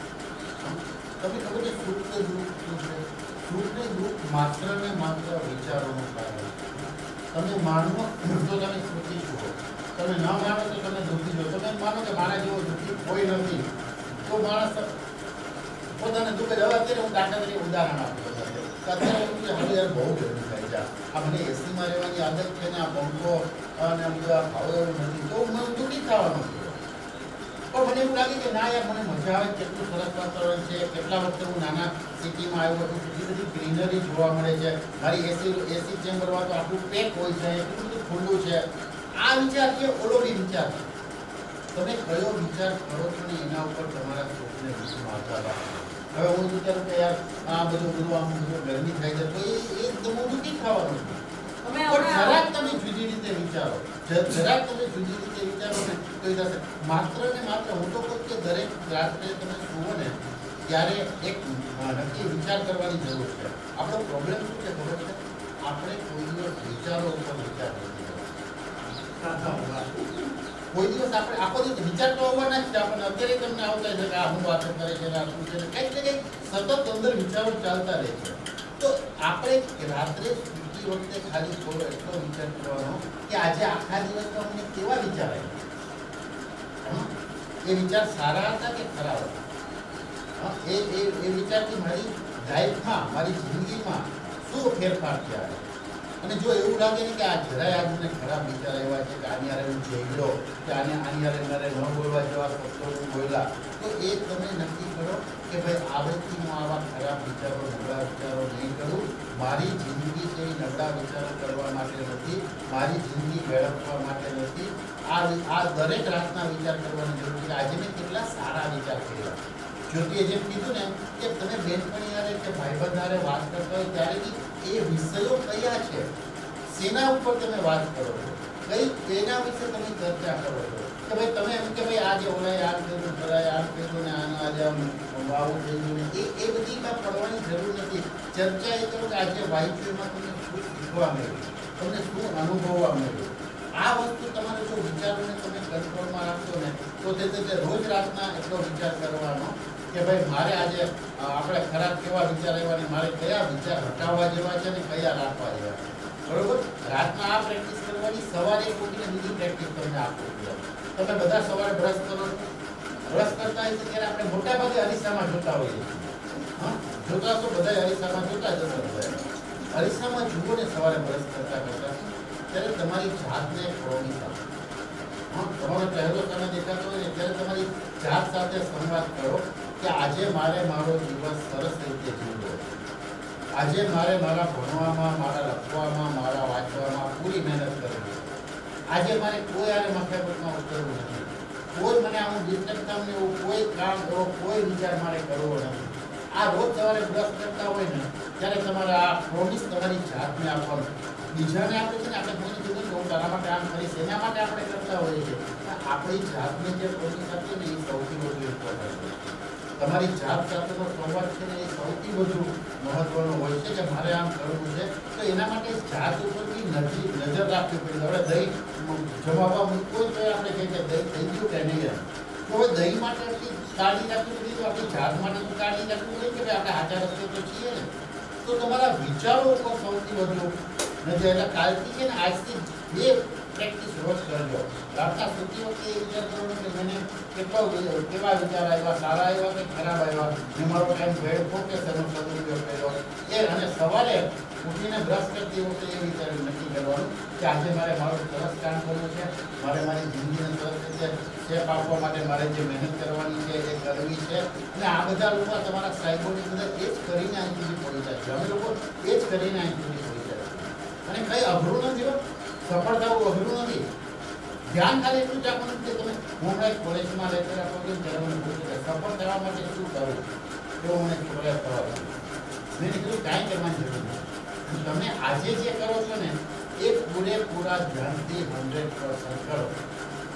તમને ખબર છે સુખ કે દુઃખ શું છે? સુખ ને દુઃખ માત્ર ને માત્ર વિચારોનું કારણ છે. તમે માનો તો તમે સુખી છો, તમે ન માનો તો તમે દુઃખી છો. તમે માનો કે મારા જેવો દુઃખી કોઈ નથી, તો માણસ પોતાને દુઃખ જ. હવે અત્યારે હું દાખલા તરીકે ઉદાહરણ આપું. અત્યારે હું હવે યાર બહુ ગરમી થાય છે, આ મને એસીમાં રહેવાની આદત છે ને, આ પંખો અને બધા ભાવ એવું નથી, તો મને દુઃખી થવાનું છે. પણ મને એવું લાગે કે ના યાર, મને મજા આવે, કેટલું સરસ વાતાવરણ છે. કેટલા વખતે હું નાના સિટીમાં આવ્યો છું, કેટલી બધી ગ્રીનરી જોવા મળે છે. મારી એસી ચેમ્બરમાં તો આખું પેક હોય છે, એટલું બધું ખુલ્લું છે. આ વિચાર છે, ઓલો બી વિચાર છે. તમે કયો વિચાર કરો છો ને એના ઉપર તમારા સુખને દુઃખનો આધાર રાખો. હવે હું વિચારું કે યાર આ બધું આમ ગરમી થાય છે, તો એ તમે દુઃખી થવાનું છે. પણ જરાક તમે જુદી રીતે વિચારો, જરાક તમે જુદી રીતે વિચારો ને તો એ થશે. માત્ર ને માત્ર હું તો કહું કે દરેક રાત્રે તમે સુવો ને ત્યારે એક નક્કી વિચાર કરવાની જરૂર છે. આપણો પ્રોબ્લેમ શું છે ખબર છે? આપણે કોઈ દિવસ વિચારો ઉપર વિચાર નથી કરતા. કોઈ દિવસ આપણે આખો દિવસ વિચાર તો આવવાના જ છે. આપણને અત્યારે તમને આવતા છે કે આ હું વાતો કરે છે, આ શું છે, કંઈક ને કંઈક સતત અંદર વિચારો ચાલતા રહે છે. તો આપણે રાત્રે સુતી વખતે ખાલી થોડો એટલો વિચાર કરવાનો કે આજે આખા દિવસમાં અમને કેવા વિચાર આવ્યા, એ વિચાર સારા હતા કે ખરાબ હતા, એ વિચારથી મારી લાઈફમાં, મારી જિંદગીમાં શું ફેરફાર થયા. અને જો એવું લાગે ને કે આ જરાય આપણને ખરાબ વિચાર આવ્યા છે, કે આની યારે હું ઝઘડો, કે આની યારે મારે ન બોલવા જેવા શબ્દો હું બોલ્યા, તો એ તમે નક્કી કરો કે ભાઈ આવડથી હું આવા ખરાબ વિચારો, નબળા વિચારો નહીં કરું. મારી જિંદગી છે એ નબળા વિચારો કરવા માટે નથી, મારી જિંદગી વેડફવા માટે નથી. આ દરેક રાતના વિચાર કરવાની જરૂર છે કે આજે મેં કેટલા સારા વિચાર કર્યા. જ્યોતિએ જેમ કીધું ને કે તમે બેનપણી હારે કે ભાઈબંધ હારે વાત કરતા હોય ત્યારે એ વિષયો કયા છે, શેના ઉપર તમે વાત કરો છો, એના વિશે તમે ચર્ચા કરો છો. કે ભાઈ તમે એમ કે ભાઈ આજે ઓલાએ આમ કર્યું, ફલાએ આમ કર્યું ને આનું આજે આમ આવું થઈ ગયું ને એ બધીમાં પડવાની જરૂર નથી. ચર્ચા એ કરો કે આજે વાઈફમાં તમને શું શીખવા મળ્યું, તમને શું અનુભવવા મળ્યું. આ વસ્તુ તમારે જો વિચારોને તમે કંટ્રોલમાં રાખશો ને તો તે રોજ રાતના એટલો વિચાર કરવાનો કે ભાઈ મારે આજે આપણે ખરાબ કેવા વિચાર આવ્યા ને મારે કયા વિચાર હટાવવા જેવા છે ને કયા રાખવા જેવા છે. બરોબર? રાતના આ પ્રેક્ટિસ કરવાની, સવારે ઉઠીને બીજી પ્રેક્ટિસ તમને આપો. તમે બધા સવારે બ્રશ કરો છો, બ્રશ કરતા હોય ત્યારે આપણે મોટા ભાગે અરીસામાં જોતા હોઈએ છીએ. જોતા તો બધા અરીસામાં જોતા જ હશે. અરીસામાં જુઓ ને સવારે બ્રશ કરતા ત્યારે તમારી જાતને પ્રોમિસ આપો. તમારો ચહેરો તમે દેખાતો હોય ને ત્યારે તમારી જાત સાથે સંવાદ કરો કે આજે મારે મારો દિવસ સરસ રીતે જીવવો, આજે મારે મારા ભણવામાં, મારા લખવામાં, મારા વાંચવામાં પૂરી મહેનત કરવી, આજે મારે કોઈ આને માથાકૂટમાં ઉતરવું નથી, કોઈ મને આમ ડિસ્ટર્બ તમને એવું કોઈ કામ એવો કોઈ વિચાર મારે કરવો નથી. આ રોજ સવારે બ્રશ કરતા હોય ને ત્યારે તમારે આ પ્રોમિસ તમારી જાતને આપવાનું. બીજાને આપણે છે ને આપણે કોઈને કીધું કે હું તારા માટે આમ કરીશ એના માટે આપણે કરતા હોઈએ છીએ. આપણી જાતને જે પ્રોમિસ આપીએ ને એ સૌથી વધુ ઇમ્પોર્ટન્ટ છે. તમારી જાત સાથેનો સંવાદ છે ને એ સૌથી વધુ મહત્વનો હોય છે કે મારે આમ કરવું છે. તો એના માટે જાત ઉપરથી નજર રાખવી પડે. હવે દહીં જમાવવા મૂકવું તો આપણે કહીએ કે દહીં થઈ ગયું કે નહીં એમ. તો હવે દહીં માટે આટલી કાળજી રાખવી પડી તો આપણી જાત માટે તો કાળજી રાખવી પડે કે આપણે આચાર રસ્તે તો છીએ ને. તો તમારા વિચારો ઉપર સૌથી વધુ નજર. એટલે કાલથી છે ને આજથી બે પ્રેક્ટિસ રોજ કરજો. રાતના સૂતી વખતે એ વિચાર કરવાનો કે મને કેવા વિચાર આવ્યા, સારા આવ્યા કે ખરાબ આવ્યા, મેં મારો ટાઈમ વેડફો કે તેનો સદુપયોગ કર્યો એ. અને સવારે ઉઠીને બ્રશ કરતી વખતે એ વિચાર નક્કી કરવાનું કે આજે મારે મારું સરસ કામ કરવું છે, મારે મારી જિંદગીને સરસ રીતે શેપ આપવા માટે મારે જે મહેનત કરવાની છે એ કરવી છે. અને આ બધા લોકો તમારા સાહેબોની અંદર એ જ કરીને અહીં સુધી પહોંચી જાય છે. અમે લોકો એ જ કરીને અહીં સુધી પહોંચી જાય છે. અને કંઈ અઘરું નથી, સફળ થવું અઘરું નથી. ધ્યાન ખાલી એટલું જ રાખવાનું કે તમે હું હમણાં કોલેજમાં લેક્ચર આપવા ગયો ત્યારે મને પૂછ્યું કે સફળ થવા માટે શું કરવું, તો મને ખબર થવા મેં કીધું કાંઈ કરવાની જરૂર નથી. તમે આજે જે કરો છો ને એ પૂરેપૂરા ધ્યાનથી 100% કરો.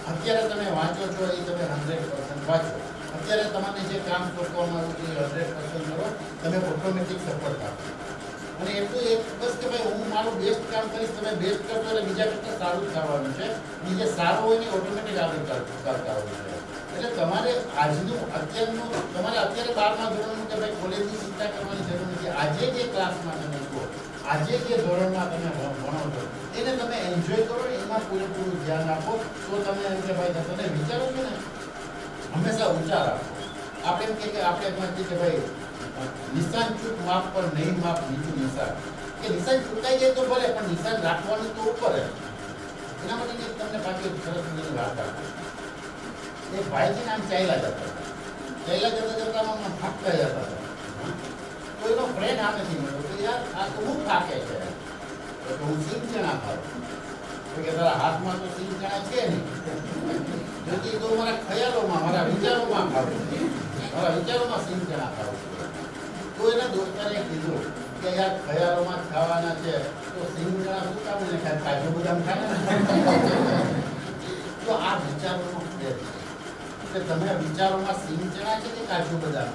અત્યારે તમે વાંચો છો એ તમે 100% વાંચો. અત્યારે તમને જે કામ સોંપવામાં આવ્યું છે એ 100% કરો, તમે ઓટોમેટિક સફળ થાઓ. અને એટલું એક બસ કે ભાઈ હું મારું બેસ્ટ કામ કરીશ, તમે બેસ્ટ કરશો એટલે બીજા કરતાં સારું થવાનું છે. અને જે સારું હોય ને ઓટોમેટિક આગળ ચાલતા હોય છે. એટલે તમારે આજનું અત્યારનું તમારે અત્યારે 12મા ધોરણનું કે ભાઈ કોલેજની ચિંતા કરવાની જરૂર નથી. આજે જે ક્લાસમાં તમે છો, આજે જે ધોરણમાં તમે ભણો છો એને તમે એન્જોય કરો, એમાં પૂરેપૂરું ધ્યાન આપો, તો તમે એમ કે ભાઈ તમે વિચારો છો ને હંમેશા ઊંચા રાખો. આપણે એમ કે આપણે એમ કહીએ કે ભાઈ નિશાન ચૂક માપ પર નહીં માપ નીચું નિશાન, કે નિશાન ચૂકાઈ જાય તો ભલે પણ નિશાન રાખવાનું તો ઉપર જ. એના માટે એક તમને પાછી સરસ મજાની વાત આપું. એક ભાઈ છે ને આમ ચાલ્યા જતા આમ થાકતા જતા હતા. તો એનો ફ્રેન્ડ આમેથી મળ્યો કે યાર આ તો હું થાકે છે, તો હું સિંગ ચણા ખાઉં. તો કે તારા હાથમાં તો સિંગ ચણા છે નહીં, જોતી તો મારા ખ્યાલોમાં મારા વિચારોમાં ખાવું, મારા વિચારોમાં સિંગ ચણા ખાવું. તો એના દોસ્તારે કીધું કે યાર ખ્યાલોમાં ખાવાના છે તો સિંગ ચણા શું કામ ને ખાય, કાજુ બદામ ખાય. તો આ વિચારોનો ફેર છે કે તમે વિચારોમાં સિંગ ચણા છે કે કાજુ બદામ.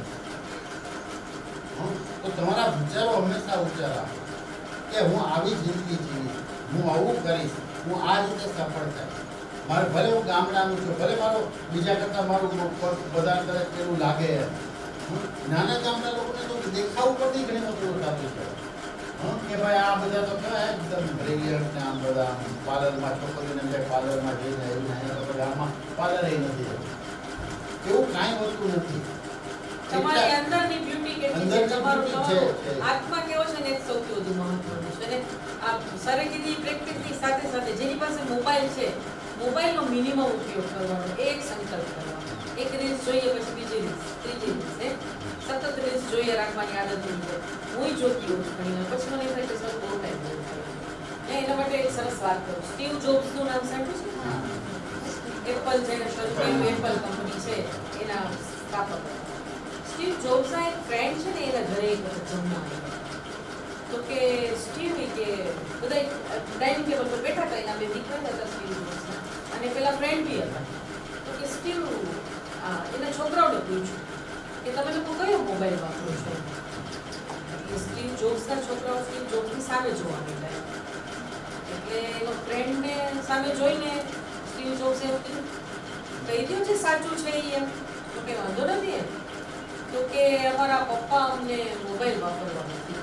તો તમારા વિચારો હંમેશા ઊંચા રાખો કે હું આવી જિંદગી જીવીશ, હું આવું કરીશ, હું આ રીતે સફળ થાય. મારે ભલે હું ગામડાનું છું, ભલે મારો બીજા કરતાં મારું બધા કરે એવું લાગે. નાના ગામના લોકોને તો દેખાવું પરથી ઘણી વસ્તુઓ થતી છે કે ભાઈ આ બધા તો કહેવાય એકદમ બ્રિલિયન્ટ ને આમ બધા પાર્લરમાં છોકરીઓને બે પાર્લરમાં જઈને એવું અહીંયા તો ગામમાં પાર્લર નથી. એવું કાંઈ વસ્તુ નથી. તમારી અંદરની બ્યુટી કેટલી છે, તમારો આત્મા કેવો છે ને એ સૌથી વધુ મહત્વનું છે. અને આ સરે કીધી પ્રેક્ટિસની સાથે સાથે જેની પાસે મોબાઈલ છે, મોબાઈલનો મિનિમમ ઉપયોગ કરવાનો, એ એક સંકલ્પ કરવાનો. એક રીલ્સ જોઈએ પછી બીજી રીલ્સ, ત્રીજી રીલ્સ, સતત રીલ્સ જોઈએ રાખવાની આદત પડી જાય. હું જોતી હોઉં છું ઘણી વાર, પછી મને એમ થાય કે સર બહુ ટાઈમ જાય. એના માટે એક સરસ વાત કરું. સ્ટીવ જોબ્સનું નામ સાંભળ્યું છે? એપલ જેને શરૂ કર્યું, એપલ કંપની છે એના સ્થાપક. સ્ટીવ જોબ્સના એક ફ્રેન્ડ છે ને એના ઘરે એક વખત જમવા આવ્યા. તો કે સ્ટીવ કે બધા ડાઇનિંગ ટેબલ પર બેઠા હતા, એના બે દીકરા હતા સ્ટીવ જોબ્સના, અને પેલા ફ્રેન્ડ બી હતા. તો કે સ્ટીવ એના છોકરાઓને પૂછ્યું કે તમે લોકો કયો મોબાઈલ વાપરો છો? એટલે સ્ટીવ જોબ્સના છોકરાઓ સ્ટીવ જોબ્સની સામે જોવા માંડ્યા. એટલે એનો ફ્રેન્ડને સામે જોઈને સ્ટીવ જોબ્સે એવું કીધું, કહી દો જે સાચું છે એ. એમ તો કે વાંધો નથી. એમ તો કે અમારા પપ્પા અમને મોબાઈલ વાપરવા નથી.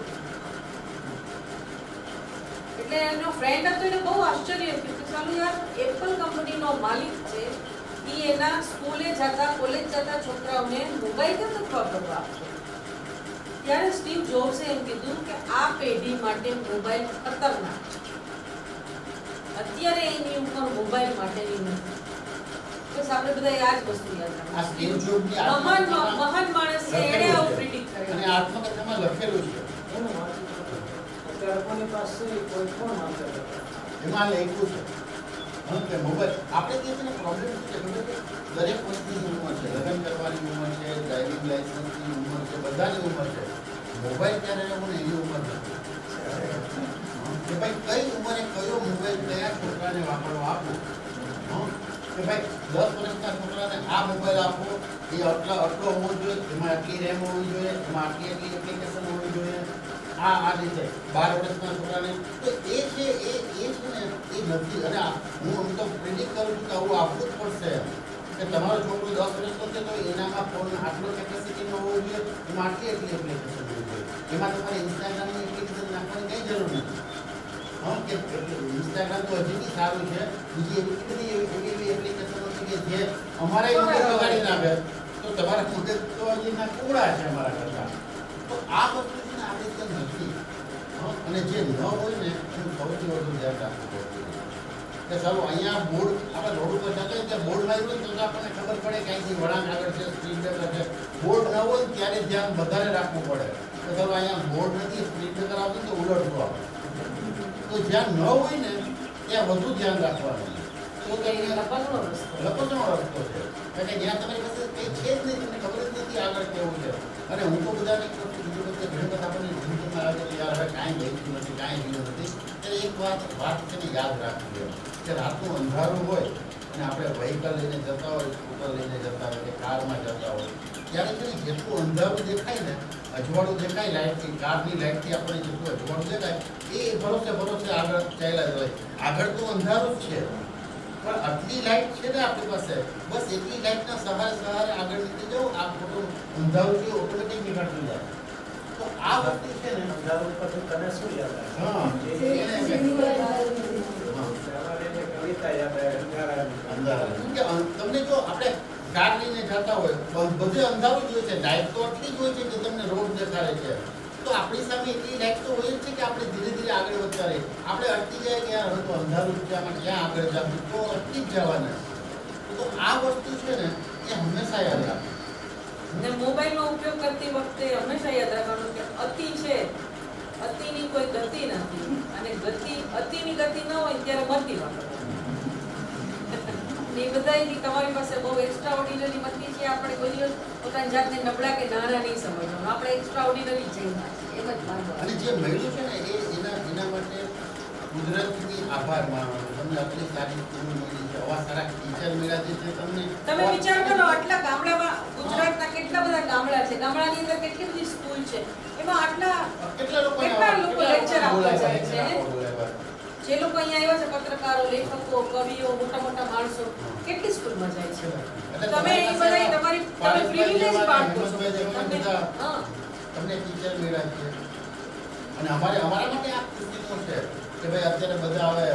એટલે એનો ફ્રેન્ડ હતો, એને બહુ આશ્ચર્ય થયું કે ચાલો યાર એપલ કંપનીનો માલિક છે, એ એના સ્કૂલે જતા કોલેજ જતા છોકરાઓને મોબાઈલ કેમ નથી વાપરવા આપતો? ત્યારે સ્ટીવ જોબ્સે એમ કીધું કે આ પેઢી માટે મોબાઈલ ખતરનાક છે. અત્યારે એની ઉપર મોબાઈલ માટેની નથી. બસ આપણે બધા આ જ વસ્તુ યાદ આ સ્ટીવ જોબ્સની મહાન માણસ છે, એણે આવું પ્રિડિક્ટ કર્યું. અને આત્મકથામાં લખેલું છે અત્યારે કોની પાસે કોઈ કોણ વાંચે? એમાં લખ્યું છે કે મોબાઈલ આપણે જે છે ને પ્રોબ્લેમ શું છે ખબર છે? દરેક વસ્તુની ઉંમર છે, લગ્ન કરવાની ઉંમર છે, ડ્રાઇવિંગ લાઇસન્સની ઉંમર છે, બધાની ઉંમર છે. મોબાઈલ ત્યારે રહેવું ને એની ઉંમર નથી કે ભાઈ કઈ ઉંમરે કયો મોબાઈલ કયા છોકરાને વાપરવા આપો. કે ભાઈ 10 વર્ષના છોકરાને આ મોબાઈલ આપો, એ આટલો હોવો જોઈએ, એમાં આટલી રેમ હોવી જોઈએ, એમાં આટલી એપ્લિકેશન હોવી જોઈએ. આ રીતે 12 વર્ષના છોકરાને તો એ છે એ છે ને એ નથી. અને હું આમ તો પ્રિડિક્ટ કરું છું કે આવું આપવું જ પડશે કે તમારો છોકરો 10 વર્ષનો છે તો એનામાં ફોન આટલો કેપેસિટીનો હોવો જોઈએ, એમાં આટલી એપ્લિકેશન હોવી જોઈએ. એમાં તમારે ઇન્સ્ટાગ્રામની એપ્લિકેશન નાખવાની કંઈ જરૂર નથી. કે ઇન્સ્ટાગ્રામ તો હજી બી સારું છે, બીજી એવી એપ્લિકેશનો છે કે જે અમારા મગજ બગાડી નાખે. તો તમારા મગજ તો હજી ના કુડા છે અમારા કરતા. તો આ વસ્તુ છે ને આપણે ત્યાં નથી. અને જે ન હોય ને એનું સૌથી વધુ ધ્યાન રાખવું પડે કે ચાલો અહીંયા બોર્ડ આપણે રોડ ઉપર જતા હોય ત્યાં બોર્ડ લાવ્યું હોય તો આપણને ખબર પડે કે અહીંથી વળાંક આગળ છે, સ્પીડ બ્રેકર છે. બોર્ડ ન હોય ત્યારે ધ્યાન વધારે રાખવું પડે કે ચાલો અહીંયા બોર્ડ નથી, સ્પીડ બ્રેકર આવતું તો ઉલટવું આવે. તો જ્યાં ન હોય ને ત્યાં વધુ ધ્યાન રાખવાનું. તો તમને લપસણો રસ્તો છે, કારણ કે જ્યાં તમારી પાસે કંઈ છે જ નહીં, તમને ખબર જ નથી આગળ કેવું છે. અને હું તો બધાને કહું છું, બીજું બધું ઘણી વખત આપણને જિંદગીમાં આવે કે યાર હવે કાંઈ ગયું નથી, કાંઈ ગયું નથી. ત્યારે એક વાત છે ને યાદ રાખવી જોઈએ કે રાતનું અંધારું હોય અને આપણે વ્હીકલ લઈને જતા હોય, સ્કૂટર લઈને જતા હોય કે કારમાં જતા હોય, ત્યારે છે ને જેટલું અંધારું દેખાય ને, અજવાળું દેખાય લાઇટથી, કારની લાઇટથી આપણને જેટલું અજવાળું દેખાય એ ભરોસે આગળ ચાલ્યા જાય. આગળ તો અંધારું જ છે, પણ આટલી લાઇટ છે ને આપણી પાસે, બસ એટલી લાઇટના સહારે આગળ નીકળી જાઓ, આ ખોટું અંધારું છે ઓટોમેટિક નીકળતું જાય. તો આ વસ્તુ છે ને અંધારું પરથી તને શું યાદ આવે? હા કવિતા યાદ આવે અંધારાની. તમને જો આપણે કાર લઈને જતા હોય, બધે અંધારું જ હોય છે, લાઇટ તો આટલી જ હોય છે કે તમને રોડ દેખાડે છે. તો આપણી સામે એટલી લાઇટ તો હોય જ છે કે આપણે ધીરે ધીરે આગળ વધતા રહીએ. આપણે અટકી જાય કે યાર હવે તો અંધારું છે, આમાં ક્યાં આગળ જવું, તો અટકી જ જવાના. તો આ વસ્તુ છે ને એ હંમેશા યાદ રાખે. ને મોબાઈલનો ઉપયોગ કરતી વખતે હંમેશા યાદ રાખવાનું કે અતિ છે, અતિની કોઈ ગતિ નથી, અને અતિની ગતિ ન હોય ત્યારે મતિ વાપરવાની. એ બધાયથી તમારી પાસે બહુ એક્સ્ટ્રા ઓર્ડિનરી મતિ છે. આપણે કોઈ દિવસ પોતાની જાતને નબળા કે નાના નહીં સમજવાનું, આપણે એક્સ્ટ્રા ઓર્ડિનરી જ એમ જ માનવાનું. અને જે મળ્યું છે ને એના માટે કુદરતની આભાર માનવાનો. તમને આટલી સારી સ્કૂલ મળી છે, આવા સારા ટીચર મળ્યા છે જે તમે વિચાર કરો, આટલા ગામડામાં, ગુજરાતના કેટલા બધા ગામડા છે, ગામડાની અંદર કેટલી બધી સ્કૂલ છે, એમાં કેટલા લોકો લેક્ચર આપવા જાય છે. જે લોકો અહીંયા આવ્યા છે, પત્રકારો, લેખકો, કવિઓ, મોટા મોટા માણસો, કેટલી સ્કૂલમાં જાય છે. તમે એ બધા તમે પ્રિવિલેજ પાડો છો. તમને ટીચર મળ્યા છે. અને અમારા માટે આ ખુશીનું છે કે ભાઈ અત્યારે બધા હવે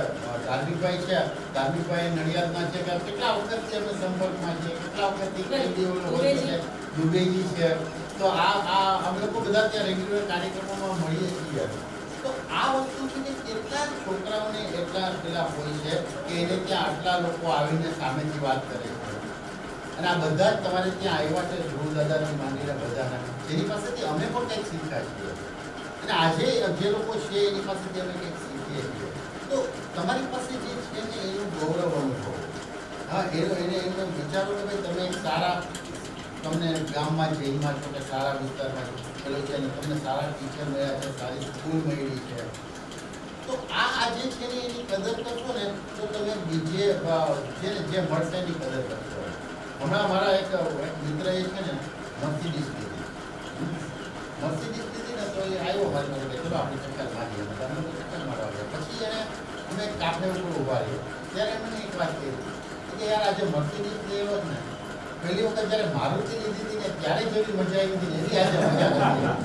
ધાર્મિકભાઈ નડિયાદના છે કે કેટલા વખતથી અમે સંપર્કમાં છીએ, કેટલા વખતથી દુબેજી છે. તો આ અમે લોકો બધા ત્યાં રેગ્યુલર કાર્યક્રમોમાં મળીએ છીએ. તો આ વસ્તુ છે કે કેટલા છોકરાઓને એટલા પેલા હોય છે કે એને ત્યાં આટલા લોકો આવીને સામેથી વાત કરે છે. અને આ બધા જ તમારે ત્યાં આવ્યા છે, ધ્રુવ દાદાથી માંડીને બધાના, જેની પાસેથી અમે પણ કંઈક શીખ્યા છીએ. અને આજે જે લોકો છે એની પાસેથી અમે કંઈક શીખીએ છીએ. તો તમારી પાસે જે છે ને એનું ગૌરવ અનુભવ. હા, એને વિચારો કે ભાઈ તમે એક સારા, તમને ગામમાં જેલમાં છો કે સારા વિસ્તારમાં પેલો છે ને તમને સારા ટીચર મળ્યા છે, સારી સ્કૂલ મળી છે. તો આ જે છે ને એની કદર કરશો ને તો તમે બીજે જે મળશે એની કદર કરશો. હમણાં મારા એક મિત્ર એ છે ને મર્સિડીઝ લીધી ને, તો એ આવ્યો મારી પાસે કે ચલો આપણે ચક્કર મારીએ. તમે લોકો ચક્કર મારવા ગયા. પછી એને અમે કાફે ઉપર ઉભા રહીએ ત્યારે મને એક વાત કહી કે યાર આજે મર્સિડીઝ લેવો જ ને, પહેલી વખત જ્યારે મારુતિ લીધી હતી ને ત્યારે જેવી મજા આવી હતી એવી આજે મજા નથી.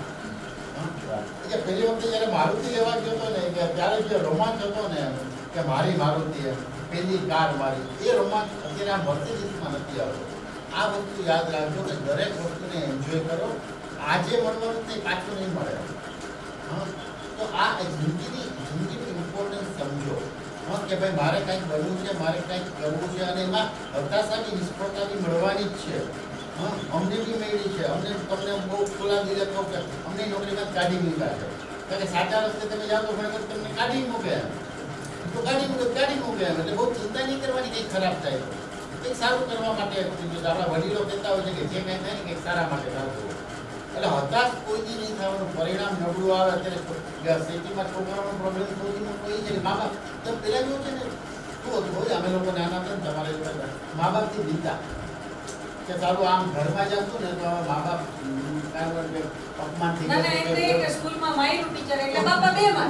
પહેલી વખતે જ્યારે મારુતિ લેવા ગયો હતો ને ત્યારે જે રોમાંચ હતો ને કે મારી મારુતિ પહેલી કાર મારી, એ રોમાંચ અત્યારે આ મર્સિડીઝમાં નથી આવતો. આ વસ્તુ યાદ રાખજો કે દરેક વસ્તુને એન્જોય કરો. આજે મળવાનું કંઈ પાછું નહીં મળે. હા, તો આ જિંદગીની ઇમ્પોર્ટન્સ સમજો. હા, કે ભાઈ મારે કંઈક બનવું છે, મારે કંઈક કરવું છે, અને એમાં હતાશા બી નિષ્ફળતા બી મળવાની જ છે. હા, અમને બી મળી છે. તમને બહુ ખુલ્લા દિલે કહો કે અમને નોકરીમાં કાઢી મૂક્યા છે. કારણ કે સાચા રસ્તે તમે જાઓ તો ખરેખર તમને કાઢી મૂકે, તો કાઢી મૂકે. એટલે બહુ ચિંતા નહીં કરવાની, કંઈક ખરાબ થાય તો કંઈક સારું કરવા માટે. આપણા વડીલો કહેતા હોય છે કે જે કંઈ થાય ને કંઈક સારા માટે થતું. એટલે હતાશ કોઈથી નહીં થવાનું. પરિણામ નબળું આવે. અત્યારે સિટીમાં છોકરાઓનો પ્રોબ્લેમ સૌથી મોટો એ છે કે મા બાપ, તમે પહેલાં જેવું છે ને શું હતું હોય, અમે લોકો નાના હતા ને તમારે મા બાપથી બીતા કે સારું આમ ઘરમાં જતું ને તો મા બાપ અપમાનથી સ્કૂલમાં માયરું ટીચર એટલે બાપા બે માં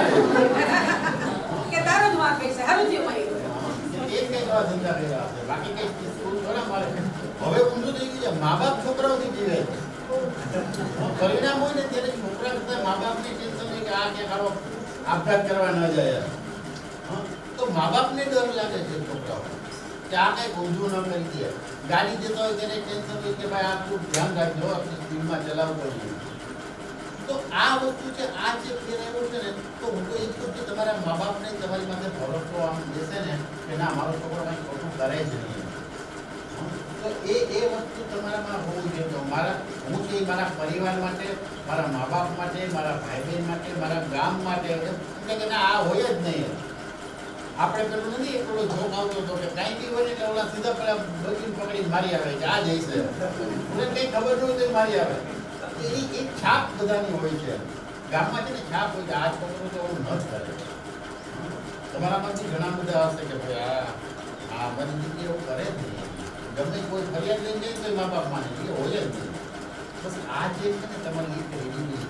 કે તારો જ વાંક છે, હારું થયું માયરું. એક કઈ એવા ધંધા રહ્યા છે, બાકી કઈ સ્કૂલ થોડા મારે. હવે ઊંધું થઈ ગયું છે, મા બાપ છોકરાઓથી જીવે છે. પરિણામ હોય ને ત્યારે છોકરા કરતા મા બાપની ટેન્શન હોય કે આ ક્યાં ખાડો આપઘાત કરવા ન જાય. તો મા બાપને ડર લાગે છે છોકરાઓ કે આ કંઈક ઊંધું ન કરી દે. ગાડી જતો હોય તેને ટેન્શન હોય કે ભાઈ આ તું ધ્યાન રાખજો, આપણી સ્પીડમાં ચલાવવો જોઈએ. તો આ વસ્તુ છે, આ જે ફેરવ્યો છે ને, તો હું તો એ જ કહું કે તમારા મા બાપને તમારી પાસે ભરોસો આમ દેશે ને કે ના મારો છોકરો કંઈક ખોટું કરે જ નહીં. તો એ વસ્તુ તમારામાં હોવું જોઈએ. તો હું છે મારા પરિવાર માટે, મારા મા બાપ માટે, મારા ભાઈ બહેન માટે, મારા ગામ માટે, એટલે કે ના આ હોય જ નહીં. આપણે પેલું નથી એક પેલો જોક આવતો હતો કે કાંઈ બી હોય ને એટલે ઓલા સીધા પેલા બચીને પકડીને મારી આવે કે આ જઈ છે, મને કંઈ ખબર ન હોય તો મારી આવે. એ છાપ બધાની હોય છે. ગામમાં છે ને છાપ હોય કે આ છોકરો તો એવું ન જ કરે. તમારામાંથી ઘણા બધા હશે કે ભાઈ આ બની દીકરી એવું કરે જ નહીં. ગમે કોઈ ફરિયાદ લઈને જાય તો મા બાપ માને એ હોય જ નહીં. બસ આ જે છે ને તમારી એક રેડી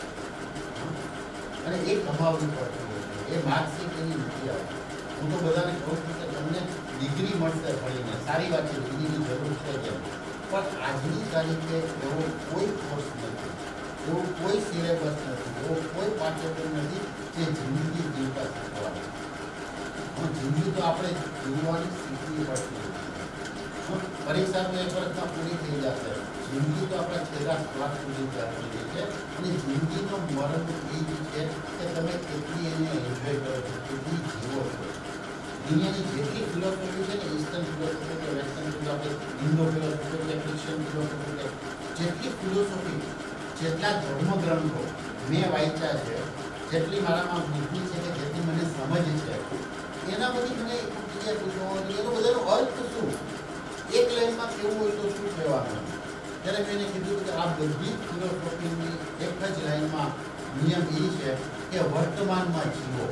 અને એ કમાવવી પડતી હોય છે. એ માર્કશીટ એની નથી આવતી. હું તો બધાને કહું છું કે તમને ડિગ્રી મળશે ભણીને, સારી વાત છે, ડિગ્રીની જરૂર છે જ. પણ આજની તારીખે એવો કોઈ કોર્સ નથી, એવો કોઈ સિલેબસ નથી, એવો કોઈ પાઠ્યક્રમ નથી જે જિંદગી જીવતા શીખવાનું. જિંદગી તો આપણે જીવવાની શીખવી પડતી હોય. પરીક્ષા તો એક વર્ષમાં પૂરી થઈ જશે. જિંદગી તો આપણે છેલ્લા શ્વાસ સુધી ચાલતી છે. અને જિંદગીનો મર્મ એ જ છે કે તમે કેટલી એને એન્જોય કરો છો, કેટલી જીવો છો. દુનિયાની જેટલી ફિલોસોફી છે ને, ઈસ્ટર્ન ફિલોસોફી કે વેસ્ટર્ન ફિલોસોફી, હિન્દુ ફિલોસોફી કે ક્રિશ્ચિયન ફિલોસોફી કે જેટલી ફિલોસોફી, જેટલા ધર્મગ્રંથો મેં વાંચ્યા છે, જેટલી મારામાં બુદ્ધિ છે કે જેટલી મને સમજ છે, એના બધી મને એક જગ્યાએ પૂછવાનું એનો બધાનો અર્થ શું, એક લાઈનમાં કેવું હોય તો શું કહેવાનું. ત્યારે મેં એને કીધું કે આ બધી ફિલોસોફીની એક જ લાઈનમાં નિયમ એ છે કે વર્તમાનમાં જીવો,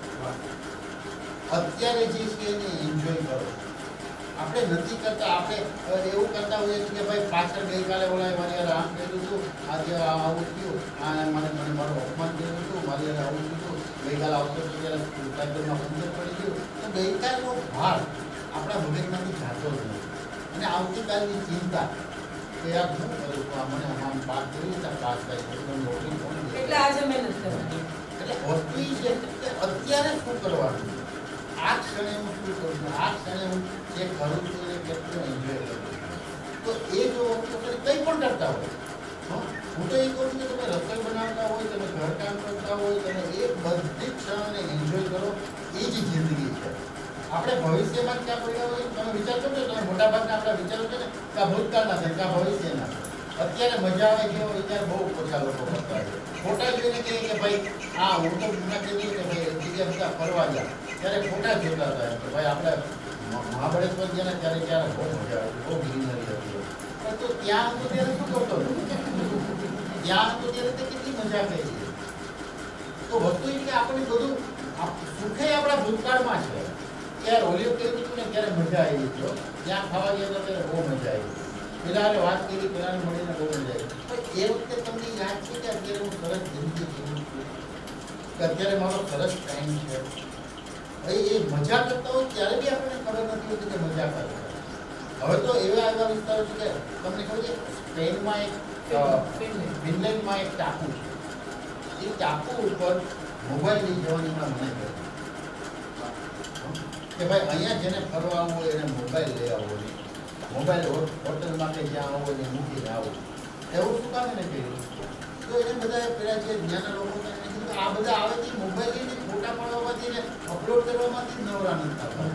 અત્યારે જે છે એને એન્જોય કરો. આપણે નથી કરતા. આપણે એવું કરતા હોઈએ છીએ કે ભાઈ પાછળ ગઈકાલે ઓલા મારી યાર આમ કર્યું હતું, આજે આવું થયું, આ મને મારું અપમાન કર્યું હતું, મારી યાર આવું થયું, ગઈકાલે આવતો હતો ત્યારે સાયકલમાં પંચર પડી ગયું. તો ગઈકાલનો ભાર આપણા મગજમાંથી જાતો જ નથી. અને આવતીકાલની ચિંતા કે યાર શું કરું છું, આ મને આમ પાસ કેવી રીતે પાસ થાય છે, નોકરી કોણ દે? એટલે આજે મહેનત કરવાની. એટલે વસ્તુ એ છે કે અત્યારે શું કરવાનું, આ ક્ષણે હું શું કરું છું, આ ક્ષણે હું જે કરું છું એને કેટલું એન્જોય કરું છું. તો એ જો વસ્તુ કંઈ પણ કરતા હોય, હું તો એ કહું છું કે તમે રસોઈ બનાવતા હોય, તમે ઘરકામ કરતા હોય, તમે એ બધી ક્ષણોને એન્જોય કરો. એ જ જિંદગી છે. આપણે ભવિષ્યમાં ક્યાં પડ્યા હોય તમે વિચાર કરો છો, તમે મોટાભાગના આપણા વિચારો છે ને કે આ ભૂતકાળના છે કે આ ભવિષ્યના છે. અત્યારે મજા આવે જેવો વિચાર બહુ ઓછા લોકો કરતા હોય. ફોટા જોઈને કહીએ કે ભાઈ હા હું તો ના કહીએ કે ભાઈ એક જગ્યાએ બધા ફરવા ગયા ત્યારે ફોટા જોતા હતા કે ભાઈ આપણે મહાબળેશ્વર ગયા ને ત્યારે બહુ મજા આવી, બહુ ગ્રીનરી હતી. તો ત્યાં હતો ત્યારે શું કરતો હતો, ત્યાં હતો ત્યારે તે કેટલી મજા કરી છે. તો વસ્તુ એ કે આપણે બધું સુખે આપણા ભૂતકાળમાં છે. ત્યારે હોલીઓ કર્યું હતું ને ત્યારે મજા આવી ગયો, ત્યાં ખાવા ગયા હતા ત્યારે બહુ મજા આવી. પેલા વાત કરી, પેલાને મળીને બહુ મજા આવી. પણ એ વખતે તમને યાદ છે કે અત્યારે હું સરસ જિંદગી જીવું છું, કે અત્યારે મારો સરસ ટાઈમ છે. એ મજા કરતા હોય ત્યારે બી આપણને ખબર નથી હોતી કે મજા કરે. હવે તો એવા એવા વિસ્તારો છે કે તમને ખબર છે સ્પેનમાં એક ફિનલેન્ડમાં એક ટાપુ છે. એ ટાપુ ઉપર મોબાઈલ લઈ જવાની મને કહે કે ભાઈ અહીંયા જેને ફરવા આવવું હોય એને મોબાઈલ લઈ આવવો નહીં, મોબાઈલ હોટલમાં કે જ્યાં આવો એને મૂકીને આવો. એવું શું કામ એને કહ્યું? તો એને બધા પેલા જે જ્ઞાના લોકો એને કીધું આ બધા આવે છે મોબાઈલ લઈને ફોટા પાડવામાંથી ને અપલોડ કરવામાંથી નવરા નથી થતા.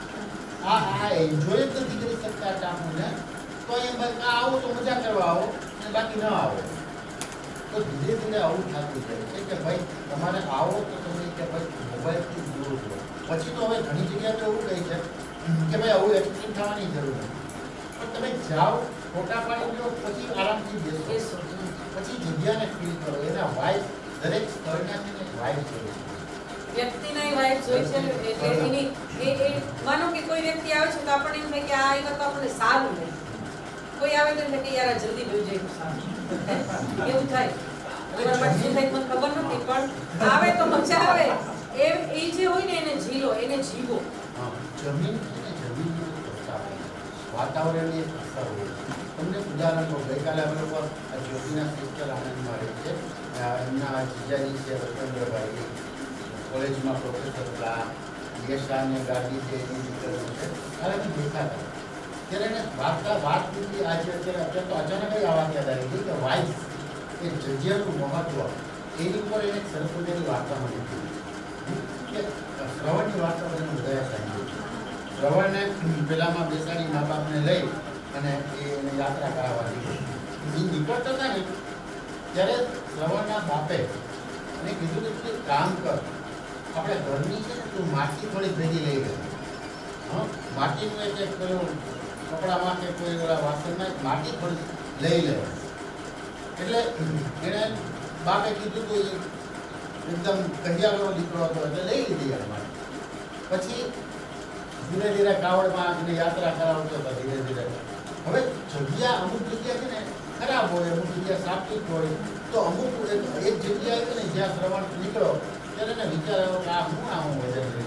આ એન્જોય જ નથી કરી શકતા ટાપુને. તો એમ ભાઈ આવો તો મજા કરવા આવો અને બાકી ન આવો. તો ધીરે ધીરે આવું થતું જાય છે કે ભાઈ તમારે આવો તો તમે કે ભાઈ મોબાઈલથી દૂર રહો. પછી તો હવે ઘણી જગ્યાએ તો એવું કહે છે કે ભાઈ આવું એક્સિડન્ટ થવાની જરૂર નથી. પણ તમે જાઓ, ફોટા પાડી લો, પછી આરામથી બેસો, પછી જગ્યાને ફીલ કરો. એના વાઇબ દરેક સ્થળના છે ને વાઇબ જોઈએ છે. વ્યક્તિના વાઇબ જોઈ છે એટલે એની એ માનો કે કોઈ વ્યક્તિ આવે છે તો આપણને એમ થાય કે આ એક તો આપણને સારું લાગે. કોઈ આવે તો એમ થાય કે યાર જલ્દી જોઈ જાય સારું એવું થાય. તમારા માટે શું થાય મને ખબર નથી પણ આવે તો મજા આવે. એ જે હોય ને એને જીલો, એને જીવો. જમીન છે ને જમીનનું વાતાવરણની એક અસર હોય. તમને ઉદાહરણ કહું, ગઈકાલે અમે લોકો જ્યોતિના સિસ્ટર આનંદમાં રહે છે, એમના જીજાજી છે રતેન્દ્રભાઈ, કોલેજમાં પ્રોફેસર હતા, યશાને ગાડી છે એની દીકરીઓ છે. ત્યારે અમે દેખા હતા ત્યારે એને વાત ਕੀਤੀ આજે અત્યારે તો અચાનક જ આ વાત યાદ આવી ગઈ કે વાઇસ એ જગ્યાનું મહત્વ એની ઉપર એને સરસ મજાની વાર્તા મળી હતી કે શ્રવણની વાર્તા બધાને બધાએ સાંભળી. શ્રવણને પેલામાં બેસાડી મા બાપને લઈ અને એને યાત્રા કરાવવા દીધી. એ નીકળતા હતા ને ત્યારે શ્રવણના બાપે એને કીધું કે તું કામ કર, આપણે ઘરની છે ને તું માટી થોડી ભેગી લઈ ગઈ. માટીનું એક પેલું કપડામાં કે કોઈ ઓલા વાસણમાં માટી થોડી લઈ લે. એટલે એણે બાપે કીધું તો એકદમ કહિયાળો દીકરો હતો એટલે લઈ લીધી યાર માટી. પછી ધીરે ધીરે કાવડમાં આગળ યાત્રા કરાવતો હતો ધીરે ધીરે. હવે જગ્યા અમુક જગ્યા છે ને ખરાબ હોય, અમુક જગ્યા સાત્વિક હોય, તો અમુક એક જગ્યાએ છે ને જ્યાં શ્રવણ નીકળો ત્યારે એને વિચાર આવ્યો કે આ હું આવું વજન લઈને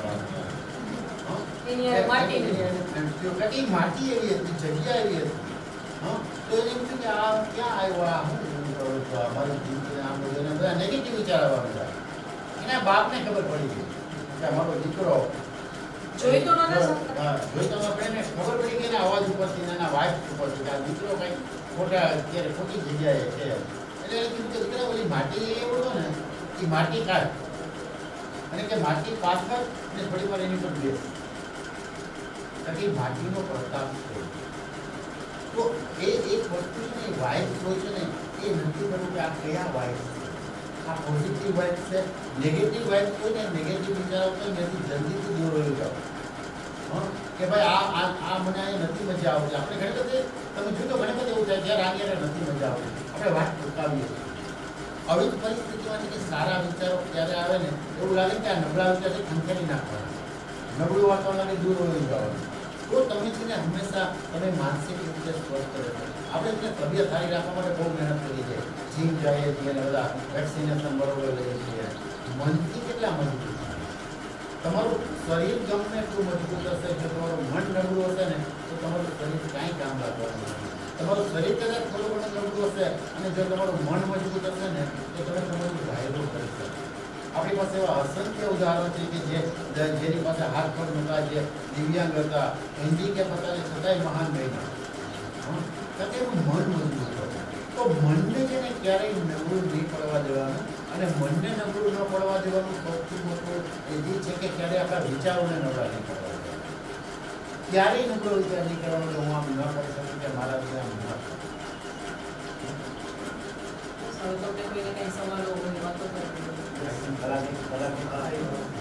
એની હારે માટી કટી માટી એવી હતી, જગ્યા એવી હતી. તો એને એમ થયું કે આ ક્યાં આવ્યો, આ હું કરું છું, આ મારી જિંદગી આમ બધું એને બધા નેગેટિવ વિચાર આવવા માંડ્યા. એના બાપને ખબર પડી ગઈ કે આ મારો દીકરો જોઈ તો નતા શકતા. હા, જોઈ તો નતા. એને ખબર પડી કે એના અવાજ ઉપરથી ને એના વાઇફ ઉપરથી કે આ દીકરો કંઈક ખોટા અત્યારે ખોટી જગ્યાએ છે. એટલે એને કીધું કે દીકરા ઓલી માટી એવડો ને એ માટી કાઢ અને કે માટી પાછળ ને થોડી વાર એની પર બેસ. કારણ કે માટીનો પ્રતાપ છે. તો એ એક વસ્તુ છે ને, વાઇફ હોય છે ને, એ નક્કી કરવું કે આ કયા વાઇફ છે. આ પોઝિટિવ વાઇફ છે, નેગેટિવ વાઇફ હોય ને, નેગેટિવ વિચારો તો એનાથી જલ્દીથી દૂર રહી જાઓ. કે ભાઈ આ મને અહીંયા નથી મજા આવતી. આપણે ઘણી બધી તમે જોયું તો ઘણી બધી એવું થાય જ્યારે આની નથી મજા આવતી, આપણે વાત ટૂંકાવીએ છીએ. આવી જ પરિસ્થિતિમાં કે સારા વિચારો ક્યારે આવે ને એવું લાગે કે આ નબળા વિચારથી ખંખેરી નાખવાના, નબળું વાતાવરણથી દૂર હોઈ જવાનું. તો તમે છે ને હંમેશા તમે માનસિક રીતે સ્વસ્થ રહેશો. આપણે છે તબિયત સારી રાખવા માટે બહુ મહેનત કરીએ છીએ, જીમ જઈએ છીએ અને બધા વેક્સિનેશન બરોબર લઈએ છીએ. મનથી કેટલા મજબૂત છે તમારું શરીર? ગમે એટલું મજબૂત હશે, જો તમારું મન નબળું હશે ને તો તમારું શરીર કાંઈ કામ લાગવાનું નથી. તમારું શરીર કદાચ થોડું ઘણું નબળું હશે અને જો તમારું મન મજબૂત હશે ને તો તમે તમારું વાયરો કરી શકો. આપણી પાસે એવા અસંખ્ય ઉદાહરણો છે કે જેની પાસે હાથ પગ નહોતા, જે દિવ્યાંગ હતા, હેન્ડીકેપ હતા, છતાંય મહાન બન્યા. કારણ કે એનું મન મજબૂત હતું. તો મનને છે ને ક્યારેય નબળું નહીં પડવા દેવાનું, અને મનને નબળું ન પડવા દેવાનું સૌથી મોટું એ છે કે ક્યારે આપણા વિચારોને નબળા નહીં પડવા દેવાના. ક્યારેય નબળો વિચાર નહીં કરવાનો કે હું આમ ન કરી શકું કે મારા વિશે આમ ન હવે તો કોઈને કઈ સવાલો હોય વાતો કરવી. કલાક